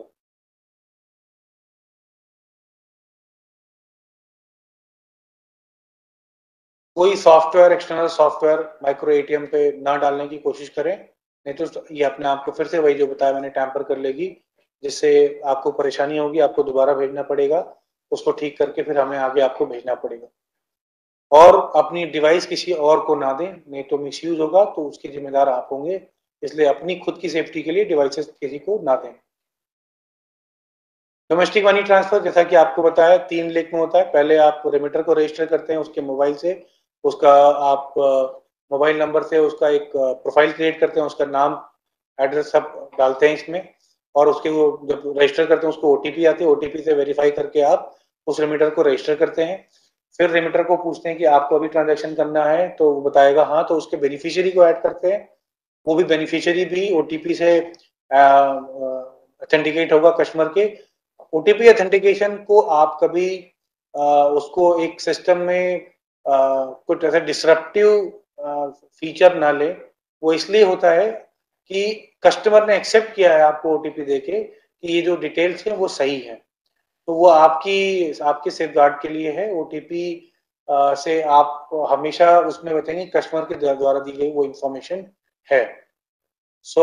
कोई software, external software micro ATM पे ना डालने की कोशिश करें, नहीं तो ये अपने आप को फिर से वही जो बताया मैंने टैंपर कर लेगी, जिससे आपको परेशानी होगी, आपको दोबारा भेजना पड़ेगा, उसको ठीक करके फिर हमें आगे आपको भेजना पड़ेगा। और अपनी डिवाइस किसी और को ना दें, नहीं तो मिसयूज होगा, तो उसके जिम्मेदार आप होंगे। इसलिए अपनी खुद की सेफ्टी के लिए डिवाइसेस किसी को ना दें। डोमेस्टिक मनी ट्रांसफर, जैसा कि आपको बताया, 3 लिंक में होता है। पहले आप रेमिटर को रजिस्टर करते हैं उसके मोबाइल से, उसका आप मोबाइल नंबर से उसका एक प्रोफाइल क्रिएट करते हैं, उसका नाम एड्रेस सब डालते हैं इसमें, और उसके वो जब रजिस्टर करते हैं उसको ओटीपी आती है, ओटीपी से वेरीफाई करके आप उस रेमिटर को रजिस्टर करते हैं। फिर रेमिटर को पूछते हैं कि आपको अभी ट्रांजैक्शन करना है, तो वो बताएगा हाँ, तो उसके बेनिफिशियरी को ऐड करते हैं। वो भी बेनिफिशियरी भी ओटीपी से ऑथेंटिकेट होगा कस्टमर के। ओटीपी ऑथेंटिकेशन को आप कभी उसको एक सिस्टम में कुछ ऐसा डिसरप्टिव फीचर ना ले। वो इसलिए होता है कि कस्टमर ने एक्सेप्ट किया है आपको ओटीपी देके कि ये जो डिटेल्स हैं वो सही है, तो वो आपकी आपके सेफगार्ड के लिए है। ओटीपी से आप हमेशा उसमें बताएंगे कस्टमर के द्वारा दी गई वो इंफॉर्मेशन है। So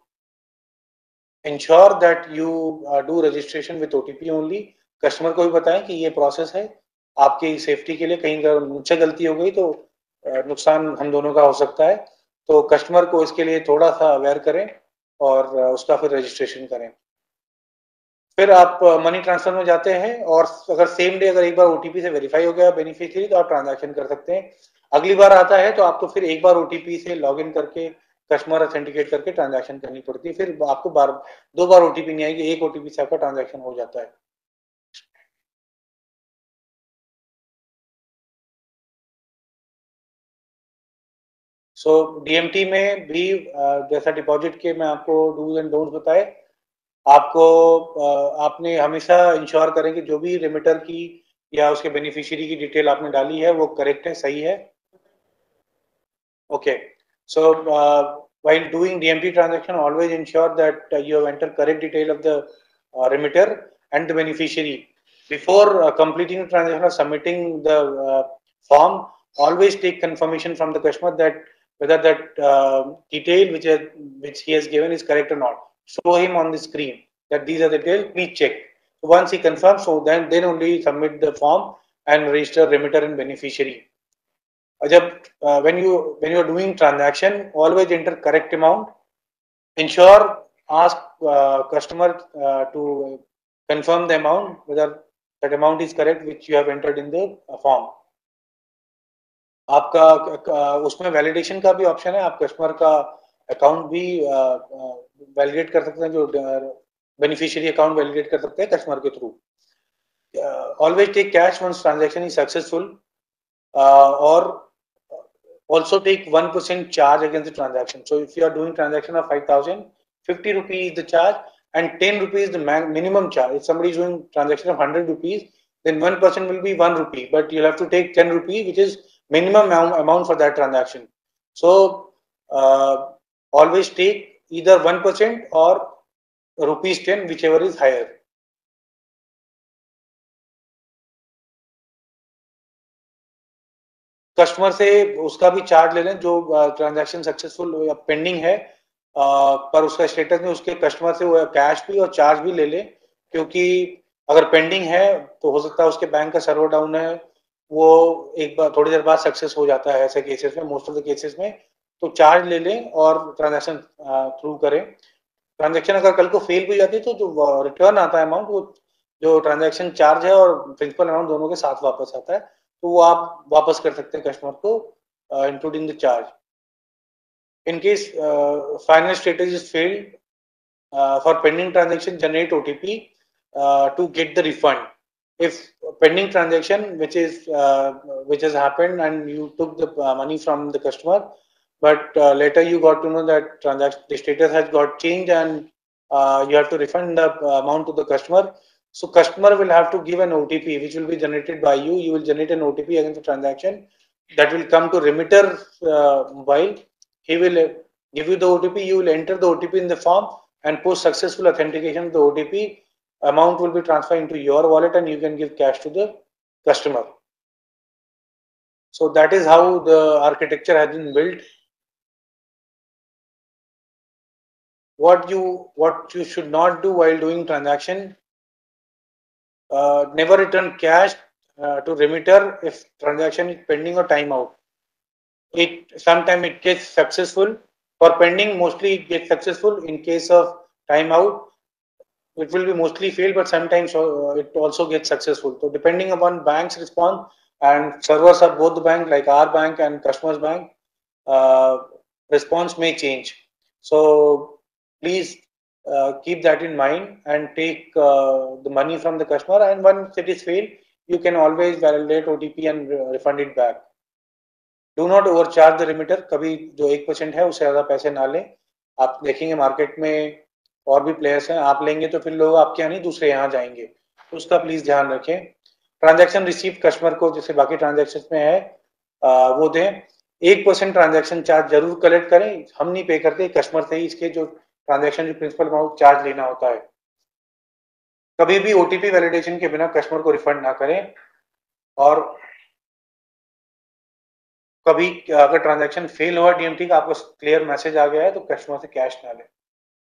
ensure that you do registration with OTP only। Customer को भी बताएं कि ये प्रोसेस है आपकी सेफ्टी के लिए, कहीं अगर मुझसे गलती हो गई तो नुकसान हम दोनों का हो सकता है। तो कस्टमर को इसके लिए थोड़ा सा अवेयर करें और उसका फिर रजिस्ट्रेशन करें। फिर आप मनी ट्रांसफर में जाते हैं, और अगर सेम डे अगर एक बार ओटीपी से वेरीफाई हो गया बेनिफिशियरी, तो आप ट्रांजैक्शन कर सकते हैं। अगली बार आता है तो आपको फिर एक बार ओटीपी से लॉग इन करके कस्टमर ऑथेंटिकेट करके ट्रांजैक्शन करनी पड़ती है। फिर आपको दो बार ओटीपी नहीं आएगी, एक ओटीपी से आपका ट्रांजैक्शन हो जाता है। सो डीएमटी में भी जैसा डिपॉजिट के मैं आपको डूज एंड डोंट्स बताए, आपको आपने हमेशा इंश्योर करें कि जो भी रेमिटर की या उसके बेनिफिशियरी की डिटेल आपने डाली है वो करेक्ट है, सही है। Okay, so while doing DMT transaction, always ensure that you have entered correct detail of the remitter and the beneficiary. Before completing the transaction or submitting the form, always take confirmation from the customer that whether that detail which he has given is correct or not. Show him on the screen that these are the details, please check. So once he confirms, so then only submit the form and register remitter and beneficiary. When you are doing transaction, always enter correct amount. Ensure ask customer to confirm the amount whether that amount is correct which you have entered in the form. आपका उसमें validation का भी option है, आप customer का account भी validate कर सकते हैं, जो बेनिफिशियरी अकाउंट वैलिडेट कर सकते हैं कस्टमर के through. Always take cash once transaction is successful, or also take 1% charge against the transaction. So if you are doing transaction of 5,000, 50 rupees is the charge and 10 rupees the minimum charge. If somebody is doing transaction of 100 rupees, then 1% will be 1 rupee, but you'll have to take 10 rupees, which is minimum amount for that transaction. So always take either 1% or rupees 10, whichever is higher. Customer से उसका भी charge ले लें जो transaction successful या pending है, पर उसका स्टेटस में उसके कस्टमर से वो कैश भी और चार्ज भी ले ले, क्योंकि अगर पेंडिंग है तो हो सकता है उसके बैंक का सर्वर डाउन है, वो एक बार थोड़ी देर बाद सक्सेस हो जाता है ऐसे केसेस में, मोस्ट ऑफ द केसेस में. तो चार्ज ले लें और ट्रांजैक्शन थ्रू करें. ट्रांजैक्शन अगर कल को फेल भी जाती है तो जो रिटर्न आता है अमाउंट, वो जो ट्रांजैक्शन चार्ज है और प्रिंसिपल अमाउंट दोनों के साथ वापस आता है, तो वो आप वापस कर सकते हैं कस्टमर को, including the charge. In case final status is failed, for pending transaction generate OTP to get the refund. If pending transaction which has happened and you took the money from the customer, but later you got to know that the status has got changed and you have to refund the amount to the customer. So customer will have to give an OTP which will be generated by you. You will generate an OTP against the transaction that will come to remitter mobile. He will give you the OTP. You will enter the OTP in the form, and post successful authentication of the OTP, amount will be transferred into your wallet and you can give cash to the customer. So that is how the architecture has been built. What you should not do while doing transaction: never return cash to remitter if transaction is pending or timeout. Sometimes it gets successful. For pending, mostly it gets successful. In case of timeout, it will be mostly fail, but sometimes it also gets successful. So depending upon bank's response, and servers of both the bank, like our bank and customers bank, response may change. So please keep that in mind and take the money from the customer, and once it is failed, you can always validate OTP and refund it back. Do not overcharge the remitter. कभी जो 1% है उससे ज़्यादा पैसे ना लें. आप देखेंगे मार्केट में और भी प्लेयर्स हैं, आप लेंगे तो फिर लोग आपके यहाँ नहीं दूसरे यहाँ जाएंगे, तो उसका प्लीज ध्यान रखें. ट्रांजैक्शन रिसीव कस्टमर को जैसे बाकी ट्रांजैक्शन में है वो दें. 1% ट्रांजैक्शन चार्ज जरूर कलेक्ट करें. हम नहीं पे करते, कस्टमर से ही इसके जो ट्रांजैक्शन जो प्रिंसिपल अमाउंट चार्ज लेना होता है. कभी भी ओटीपी वैलिडेशन के बिना कस्टमर को रिफंड ना करें. और कभी अगर ट्रांजैक्शन फेल हुआ डीएमटी का, आपको क्लियर मैसेज आ गया है, तो कस्टमर से कैश ना लें.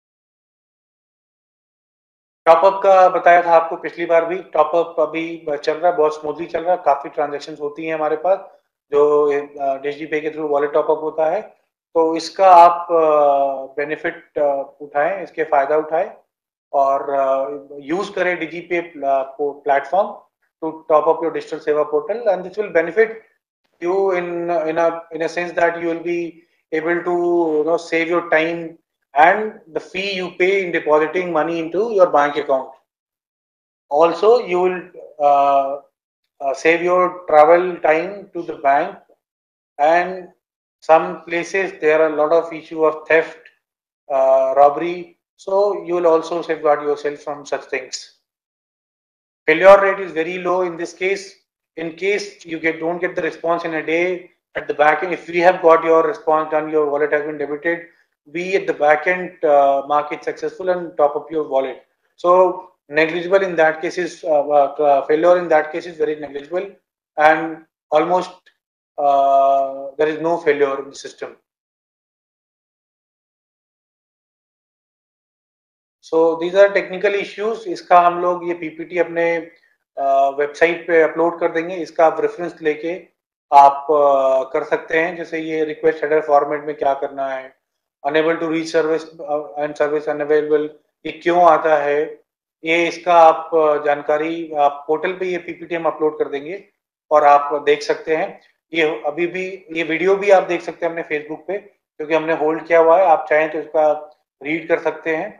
टॉपअप का बताया था आपको पिछली बार भी. टॉपअप अभी चल रहा है, बहुत स्मूथली चल रहा है. काफी ट्रांजैक्शन होती हैं हमारे पास जो डिजिटल पे के थ्रू वॉलेट टॉपअप होता है. तो इसका आप बेनिफिट उठाएं, इसके फायदा उठाएं और यूज करें DigiPay platform to top up your digital सेवा portal, and this will benefit you in a sense that you will be able to save your time and the fee you pay in depositing money into your bank account. Also you will save your travel time to the bank, and some places there are a lot of issue of theft, robbery, so you will also safeguard yourself from such things. Failure rate is very low in this case. In case you don't get the response in a day at the back end, if we have got your response done, your wallet has been debited, we at the back end mark it successful and top up your wallet. So negligible in that case is failure in that case is very negligible, and almost there is no failure in the system. So these are technical issues. इसका हम लोग ये PPT अपने website पे upload कर देंगे, इसका आप रेफरेंस लेके आप कर सकते हैं। जैसे ये रिक्वेस्ट हेडर फॉर्मेट में क्या करना है, unable to reach service and service unavailable, ये क्यों आता है, ये इसका आप जानकारी आप पोर्टल पे ये पीपीटी हम अपलोड कर देंगे और आप देख सकते हैं। ये अभी भी ये वीडियो भी आप देख सकते हैं अपने फेसबुक पे, क्योंकि हमने होल्ड किया हुआ है। आप चाहें तो इसका रीड कर सकते हैं।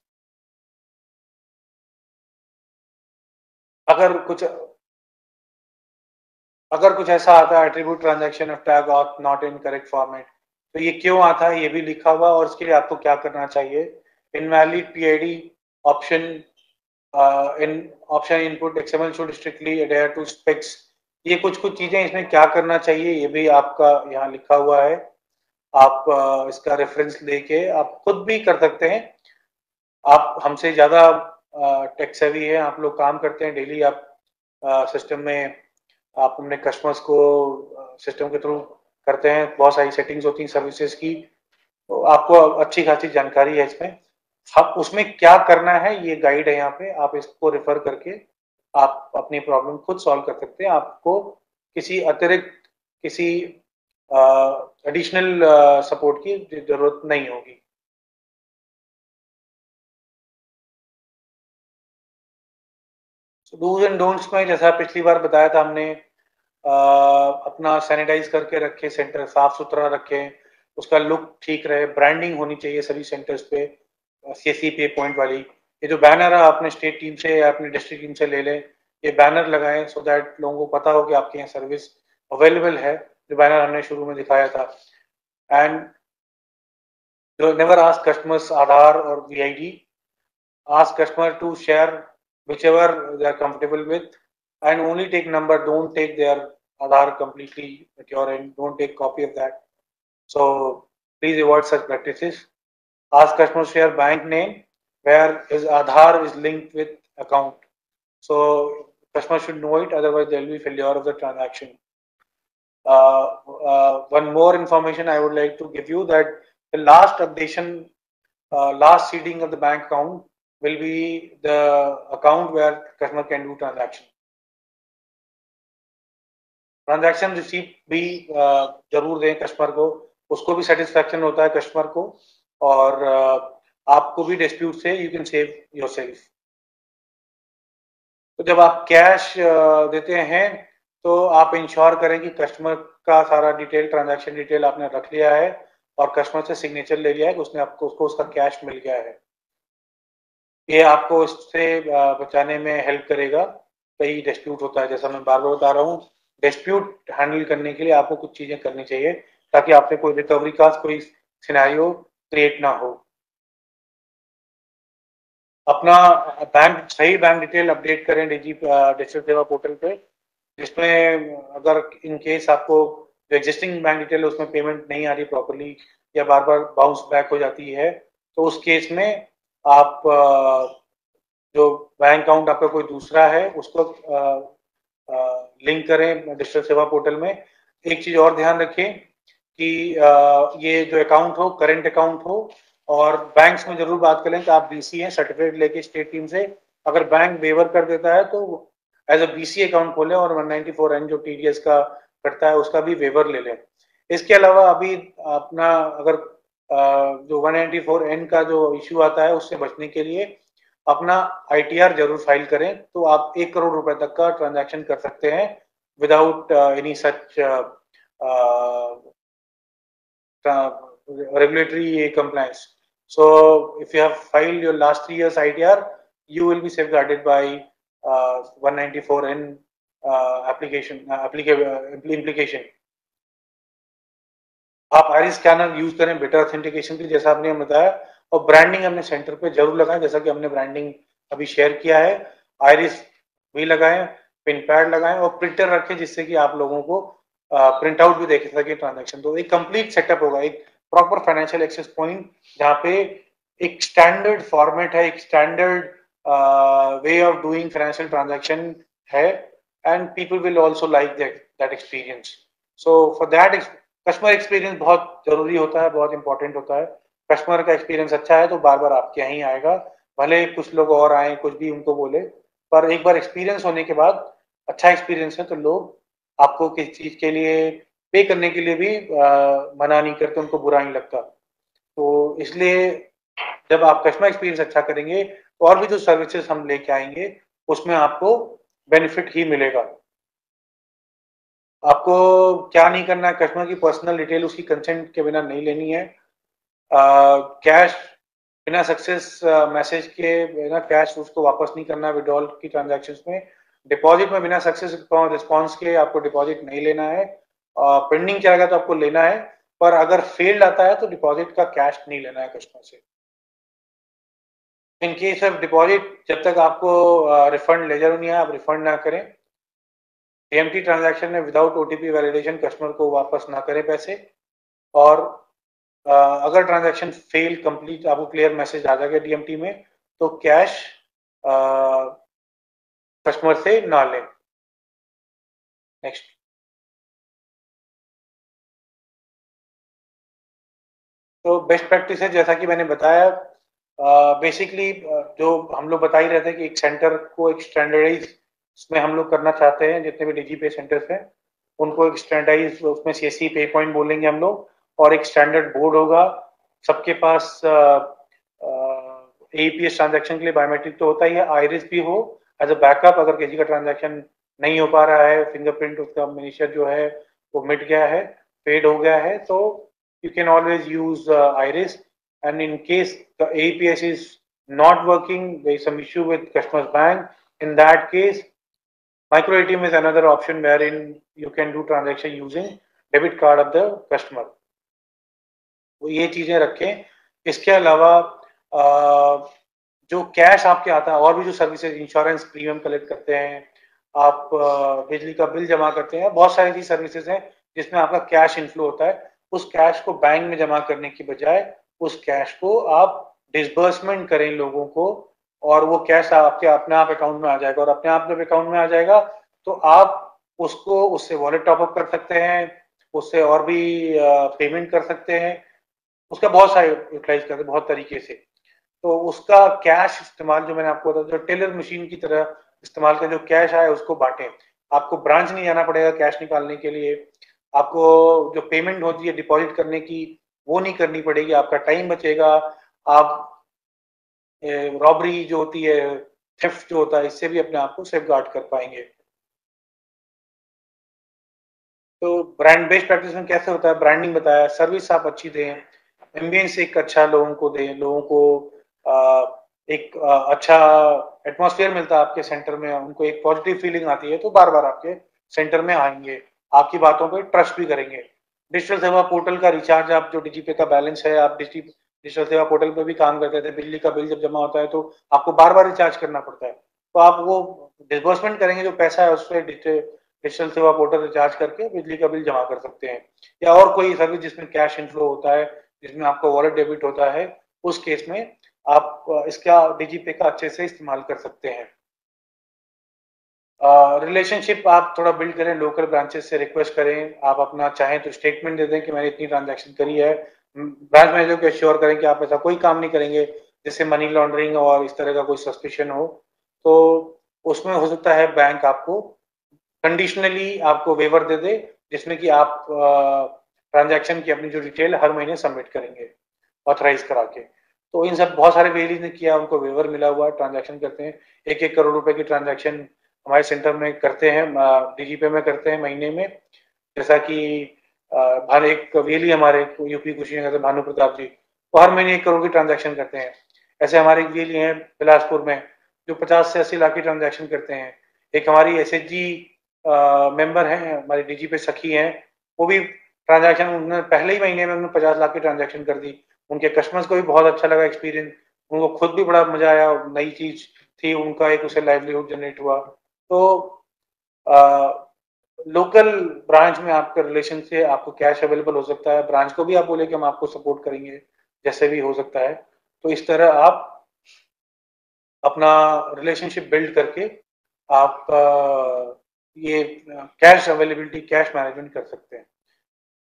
अगर कुछ अगर कुछ ऐसा आता है attribute transaction of tag auth not in correct format, तो ये क्यों आता है ये भी लिखा हुआ, और इसके लिए आपको क्या करना चाहिए। Invalid PID option in option input XML should strictly adhere to specs, ये कुछ कुछ चीजें इसमें क्या करना चाहिए ये भी आपका यहाँ लिखा हुआ है। आप इसका रेफरेंस लेके आप खुद भी कर सकते हैं। आप हमसे ज्यादा टेक सेवी है, आप लोग काम करते हैं डेली, आप सिस्टम में आप अपने कस्टमर्स को सिस्टम के थ्रू करते हैं, बहुत सारी सेटिंग्स होती हैं सर्विसेज की, तो आपको अच्छी खासी जानकारी है इसमें। अब उसमें क्या करना है ये गाइड है यहाँ पे, आप इसको रेफर करके आप अपनी प्रॉब्लम खुद सॉल्व कर सकते हैं। आपको किसी अतिरिक्त किसी एडिशनल सपोर्ट की जरूरत नहीं होगी। डूज एंड डोंट्स में जैसा पिछली बार बताया था हमने, अपना सैनिटाइज करके रखे, सेंटर साफ सुथरा रखें, उसका लुक ठीक रहे, ब्रांडिंग होनी चाहिए सभी सेंटर्स पे सीएससी पे पॉइंट वाली। ये जो बैनर है आपने स्टेट टीम से या अपनी डिस्ट्रिक्ट टीम से ले लें, ये बैनर लगाएं सो दैट लोगों को पता हो कि आपके यहाँ सर्विस अवेलेबल है, जो बैनर हमने शुरू में दिखाया था। And never ask customers Aadhaar और VID, ask customer to share whichever they are comfortable with, and only take number, don't take their Aadhaar completely at your end, don't take copy of that. So please avoid such practices. Ask customer to share bank name where his Aadhaar is linked with account, so customer should know it, otherwise there will be failure of the transaction. One more information I would like to give you, that the last updation, last seeding of the bank account will be the account where customer can do transaction. Transaction receipt भी जरूर दें customer को, उसको भी satisfaction होता है customer को, और आपको भी डिस्प्यूट से यू कैन सेव योरसेल्फ। तो जब आप कैश देते हैं तो आप इंश्योर करें कि कस्टमर का सारा डिटेल, ट्रांजैक्शन डिटेल आपने रख लिया है और कस्टमर से सिग्नेचर ले लिया है कि उसने आपको उसको उसका कैश मिल गया है। ये आपको इससे बचाने में हेल्प करेगा। कई डिस्प्यूट होता है, जैसा मैं बार बार बता रहा हूँ, डिस्प्यूट हैंडल करने के लिए आपको कुछ चीजें करनी चाहिए ताकि आपने कोई रिकवरी का कोई सिनेरियो क्रिएट ना हो। अपना सही बैंक डिटेल अपडेट करें डिजिटल सेवा पोर्टल पे, जिसमें अगर इन केस आपको जो एग्जिस्टिंग बैंक डिटेल है उसमें पेमेंट नहीं आ रही प्रॉपरली या बार बार बाउंस बैक हो जाती है, तो उस केस में आप जो बैंक अकाउंट आपका कोई दूसरा है उसको लिंक करें डिजिटल सेवा पोर्टल में। एक चीज और ध्यान रखें कि ये जो अकाउंट हो करेंट अकाउंट हो, और बैंक्स में जरूर बात करें कि आप बीसी हैं, सर्टिफिकेट लेके स्टेट टीम से, अगर बैंक वेवर कर देता है तो एज अ बीसी अकाउंट खोलें और 194N जो टीडीएस का करता है उसका भी वेवर ले लें। इसके अलावा अभी अपना अगर जो 194N का जो इश्यू आता है उससे बचने के लिए अपना आईटीआर जरूर फाइल करें, तो आप 1 करोड़ रुपए तक का ट्रांजैक्शन कर सकते हैं without any such regulatory compliance. So if you have filed your last 3 years ITR, you will be safeguarded by 194N implication. आप आइरिस स्कैनर यूज करें बेटर ऑथेंटिकेशन की, जैसा आपने बताया, और ब्रांडिंग हमने सेंटर पे जरूर लगाएं, जैसा कि हमने ब्रांडिंग अभी शेयर किया है। आइरिस भी लगाएं, पिन पैड लगाएं और प्रिंटर रखें जिससे कि आप लोगों को प्रिंट आउट भी देख सके ट्रांजैक्शन। तो एक कंप्लीट सेटअप होगा, एक प्रॉपर फाइनेंशियल एक्सेस पॉइंट जहाँ पे एक स्टैंडर्ड फॉर्मेट है, एक standard way of doing financial transaction है, and people will also like that experience. So for that customer experience बहुत जरूरी होता है, बहुत इंपॉर्टेंट होता है। कस्टमर का एक्सपीरियंस अच्छा है तो बार बार आपके यहाँ ही आएगा, भले कुछ लोग और आए, कुछ भी उनको बोले, पर एक बार एक्सपीरियंस होने के बाद, अच्छा एक्सपीरियंस है तो लोग आपको किसी चीज के लिए पे करने के लिए भी मना नहीं करते, उनको बुरा नहीं लगता। तो इसलिए जब आप कस्टमर एक्सपीरियंस अच्छा करेंगे तो और भी जो सर्विसेज हम लेके आएंगे उसमें आपको बेनिफिट ही मिलेगा। आपको क्या नहीं करना है, कस्टमर की पर्सनल डिटेल उसकी कंसेंट के बिना नहीं लेनी है। कैश बिना सक्सेस मैसेज के बिना कैश उसको वापस नहीं करना विड्रॉल की ट्रांजैक्शंस में। डिपॉजिट में बिना सक्सेस रिस्पॉन्स के आपको डिपॉजिट नहीं लेना है। पेंडिंग चलेगा तो आपको लेना है, पर अगर फेल्ड आता है तो डिपॉजिट का कैश नहीं लेना है कस्टमर से। इन केस ऑफ डिपॉजिट, जब तक आपको रिफंड लेजर नहीं है आप रिफंड ना करें। डीएमटी ट्रांजैक्शन में विदाउट ओटीपी वैलिडेशन कस्टमर को वापस ना करें पैसे। और अगर ट्रांजैक्शन फेल कंप्लीट आपको क्लियर मैसेज आ जाएगा डीएमटी में, तो कैश कस्टमर से ना लें। नेक्स्ट। तो बेस्ट प्रैक्टिस है जैसा कि मैंने बताया, बेसिकली जो हम लोग बता ही रहे थे कि एक सेंटर को एक स्टैंडर्डाइज उसमें हम लोग करना चाहते हैं, जितने भी डीजी पे सेंटर्स हैं उनको एक स्टैंडर्डाइज उसमें सीएससी पे पॉइंट बोलेंगे हम लोग, और एक स्टैंडर्ड बोर्ड होगा सबके पास। एईपीएस ट्रांजैक्शन के लिए बायोमेट्रिक तो होता ही है, आइरिस भी हो एज अ बैकअप। अगर किसी का ट्रांजैक्शन नहीं हो पा रहा है, फिंगरप्रिंट उसका मिनिशर जो है वो मिट गया है, फेड हो गया है, तो you can always use iris. And in case the APS is not working, there is some issue with customer's bank, in that case micro ATM is another option wherein you can do transaction using debit card of the customer. वो ये चीजें रखें। इसके अलावा जो cash आपके आता है, और भी जो सर्विसेज, इंश्योरेंस प्रीमियम कलेक्ट करते हैं आप, बिजली का बिल जमा करते हैं, बहुत सारी ऐसी सर्विसेज हैं जिसमें आपका कैश इनफ्लो होता है। उस कैश को बैंक में जमा करने की बजाय उस कैश को आप डिसबर्समेंट करें लोगों को, और वो कैश आपके अपने आप अकाउंट में आ जाएगा। और अपने आप जब अकाउंट में आ जाएगा तो आप उसको उससे वॉलेट टॉपअप कर सकते हैं, उससे और भी पेमेंट कर सकते हैं, उसका बहुत सारे यूटिलाइज करते हैं बहुत तरीके से। तो उसका कैश इस्तेमाल जो मैंने आपको बताया, जो टेलर मशीन की तरह इस्तेमाल कर, जो कैश आए उसको बांटें। आपको ब्रांच नहीं जाना पड़ेगा कैश निकालने के लिए, आपको जो पेमेंट होती है डिपॉजिट करने की वो नहीं करनी पड़ेगी, आपका टाइम बचेगा। आप रॉबरी जो होती है, थेफ्ट जो होता है, इससे भी अपने आप को सेफ गार्ड कर पाएंगे। तो ब्रांड बेस्ड प्रैक्टिस में कैसे होता है, ब्रांडिंग बताया, सर्विस आप अच्छी दें, एम्बियंस एक अच्छा लोगों को दें, लोगों को एक अच्छा एटमॉस्फेयर मिलता है आपके सेंटर में, उनको एक पॉजिटिव फीलिंग आती है तो बार बार आपके सेंटर में आएंगे, आपकी बातों पे ट्रस्ट भी करेंगे। डिजिटल सेवा पोर्टल का रिचार्ज, आप जो डीजीपे का बैलेंस है, आप डिजिटल सेवा पोर्टल पे भी काम करते थे, बिजली का बिल जब जमा होता है तो आपको बार बार रिचार्ज करना पड़ता है, तो आप वो डिस्बर्समेंट करेंगे जो पैसा है उससे डिजिटल सेवा पोर्टल रिचार्ज करके बिजली का बिल जमा कर सकते हैं। या और कोई सर्विस जिसमें कैश इनफ्लो होता है, जिसमें आपका वॉलेट डेबिट होता है, उस केस में आप इसका डीजीपे का अच्छे से इस्तेमाल कर सकते हैं। रिलेशनशिप आप थोड़ा बिल्ड करें, लोकल ब्रांचेस से रिक्वेस्ट करें, आप अपना चाहें तो स्टेटमेंट दे दें कि मैंने इतनी ट्रांजैक्शन करी है। ब्रांच मैनेजर को एश्योर करें कि आप ऐसा कोई काम नहीं करेंगे जिससे मनी लॉन्ड्रिंग और इस तरह का कोई सस्पिशन हो। तो उसमें हो सकता है बैंक आपको कंडीशनली आपको वेवर दे दे, जिसमें कि आप ट्रांजैक्शन की अपनी जो डिटेल हर महीने सबमिट करेंगे ऑथराइज करा के। तो इन सब बहुत सारे वेरीज ने किया, उनको वेवर मिला हुआ, ट्रांजैक्शन करते हैं, 1-1 करोड़ रुपए की ट्रांजैक्शन हमारे सेंटर में करते हैं, डीजीपे में करते हैं महीने में। जैसा कि एक वेली हमारे यूपी कुशीनगर से भानु प्रताप जी, वो हर महीने 1 करोड़ की ट्रांजैक्शन करते हैं। ऐसे हमारे एक वेली हैं बिलासपुर में जो 50 से 80 लाख की ट्रांजैक्शन करते हैं। एक हमारी एसएचजी मेंबर हैं, हमारी डीजीपे सखी हैं, वो भी ट्रांजैक्शन उन्होंने पहले ही महीने में उन्होंने 50 लाख की ट्रांजैक्शन कर दी। उनके कस्टमर्स को भी बहुत अच्छा लगा एक्सपीरियंस, उनको खुद भी बड़ा मजा आया, नई चीज थी, उनका एक उसे लाइवलीहुड जनरेट हुआ। तो लोकल ब्रांच में आपका रिलेशन से आपको कैश अवेलेबल हो सकता है, ब्रांच को भी आप बोले कि हम आपको सपोर्ट करेंगे, जैसे भी हो सकता है। तो इस तरह आप अपना रिलेशनशिप बिल्ड करके आप ये कैश अवेलेबिलिटी, कैश मैनेजमेंट कर सकते हैं।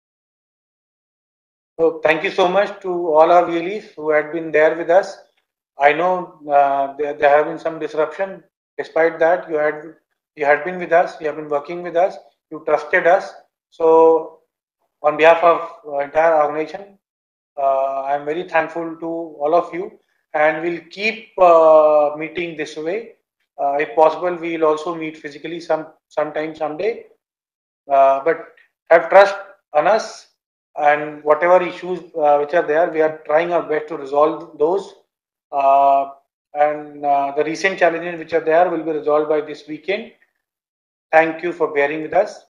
So thank you so much to all our VLEs who had been there with us. I know there have been some disruption. Despite that, you had been with us. You have been working with us. You trusted us. So, on behalf of entire organization, I'm very thankful to all of you, and we'll keep meeting this way. If possible, we'll also meet physically sometime someday. But have trust on us, and whatever issues which are there, we are trying our best to resolve those. Uh, and the recent challenges which are there will be resolved by this weekend. Thank you for bearing with us.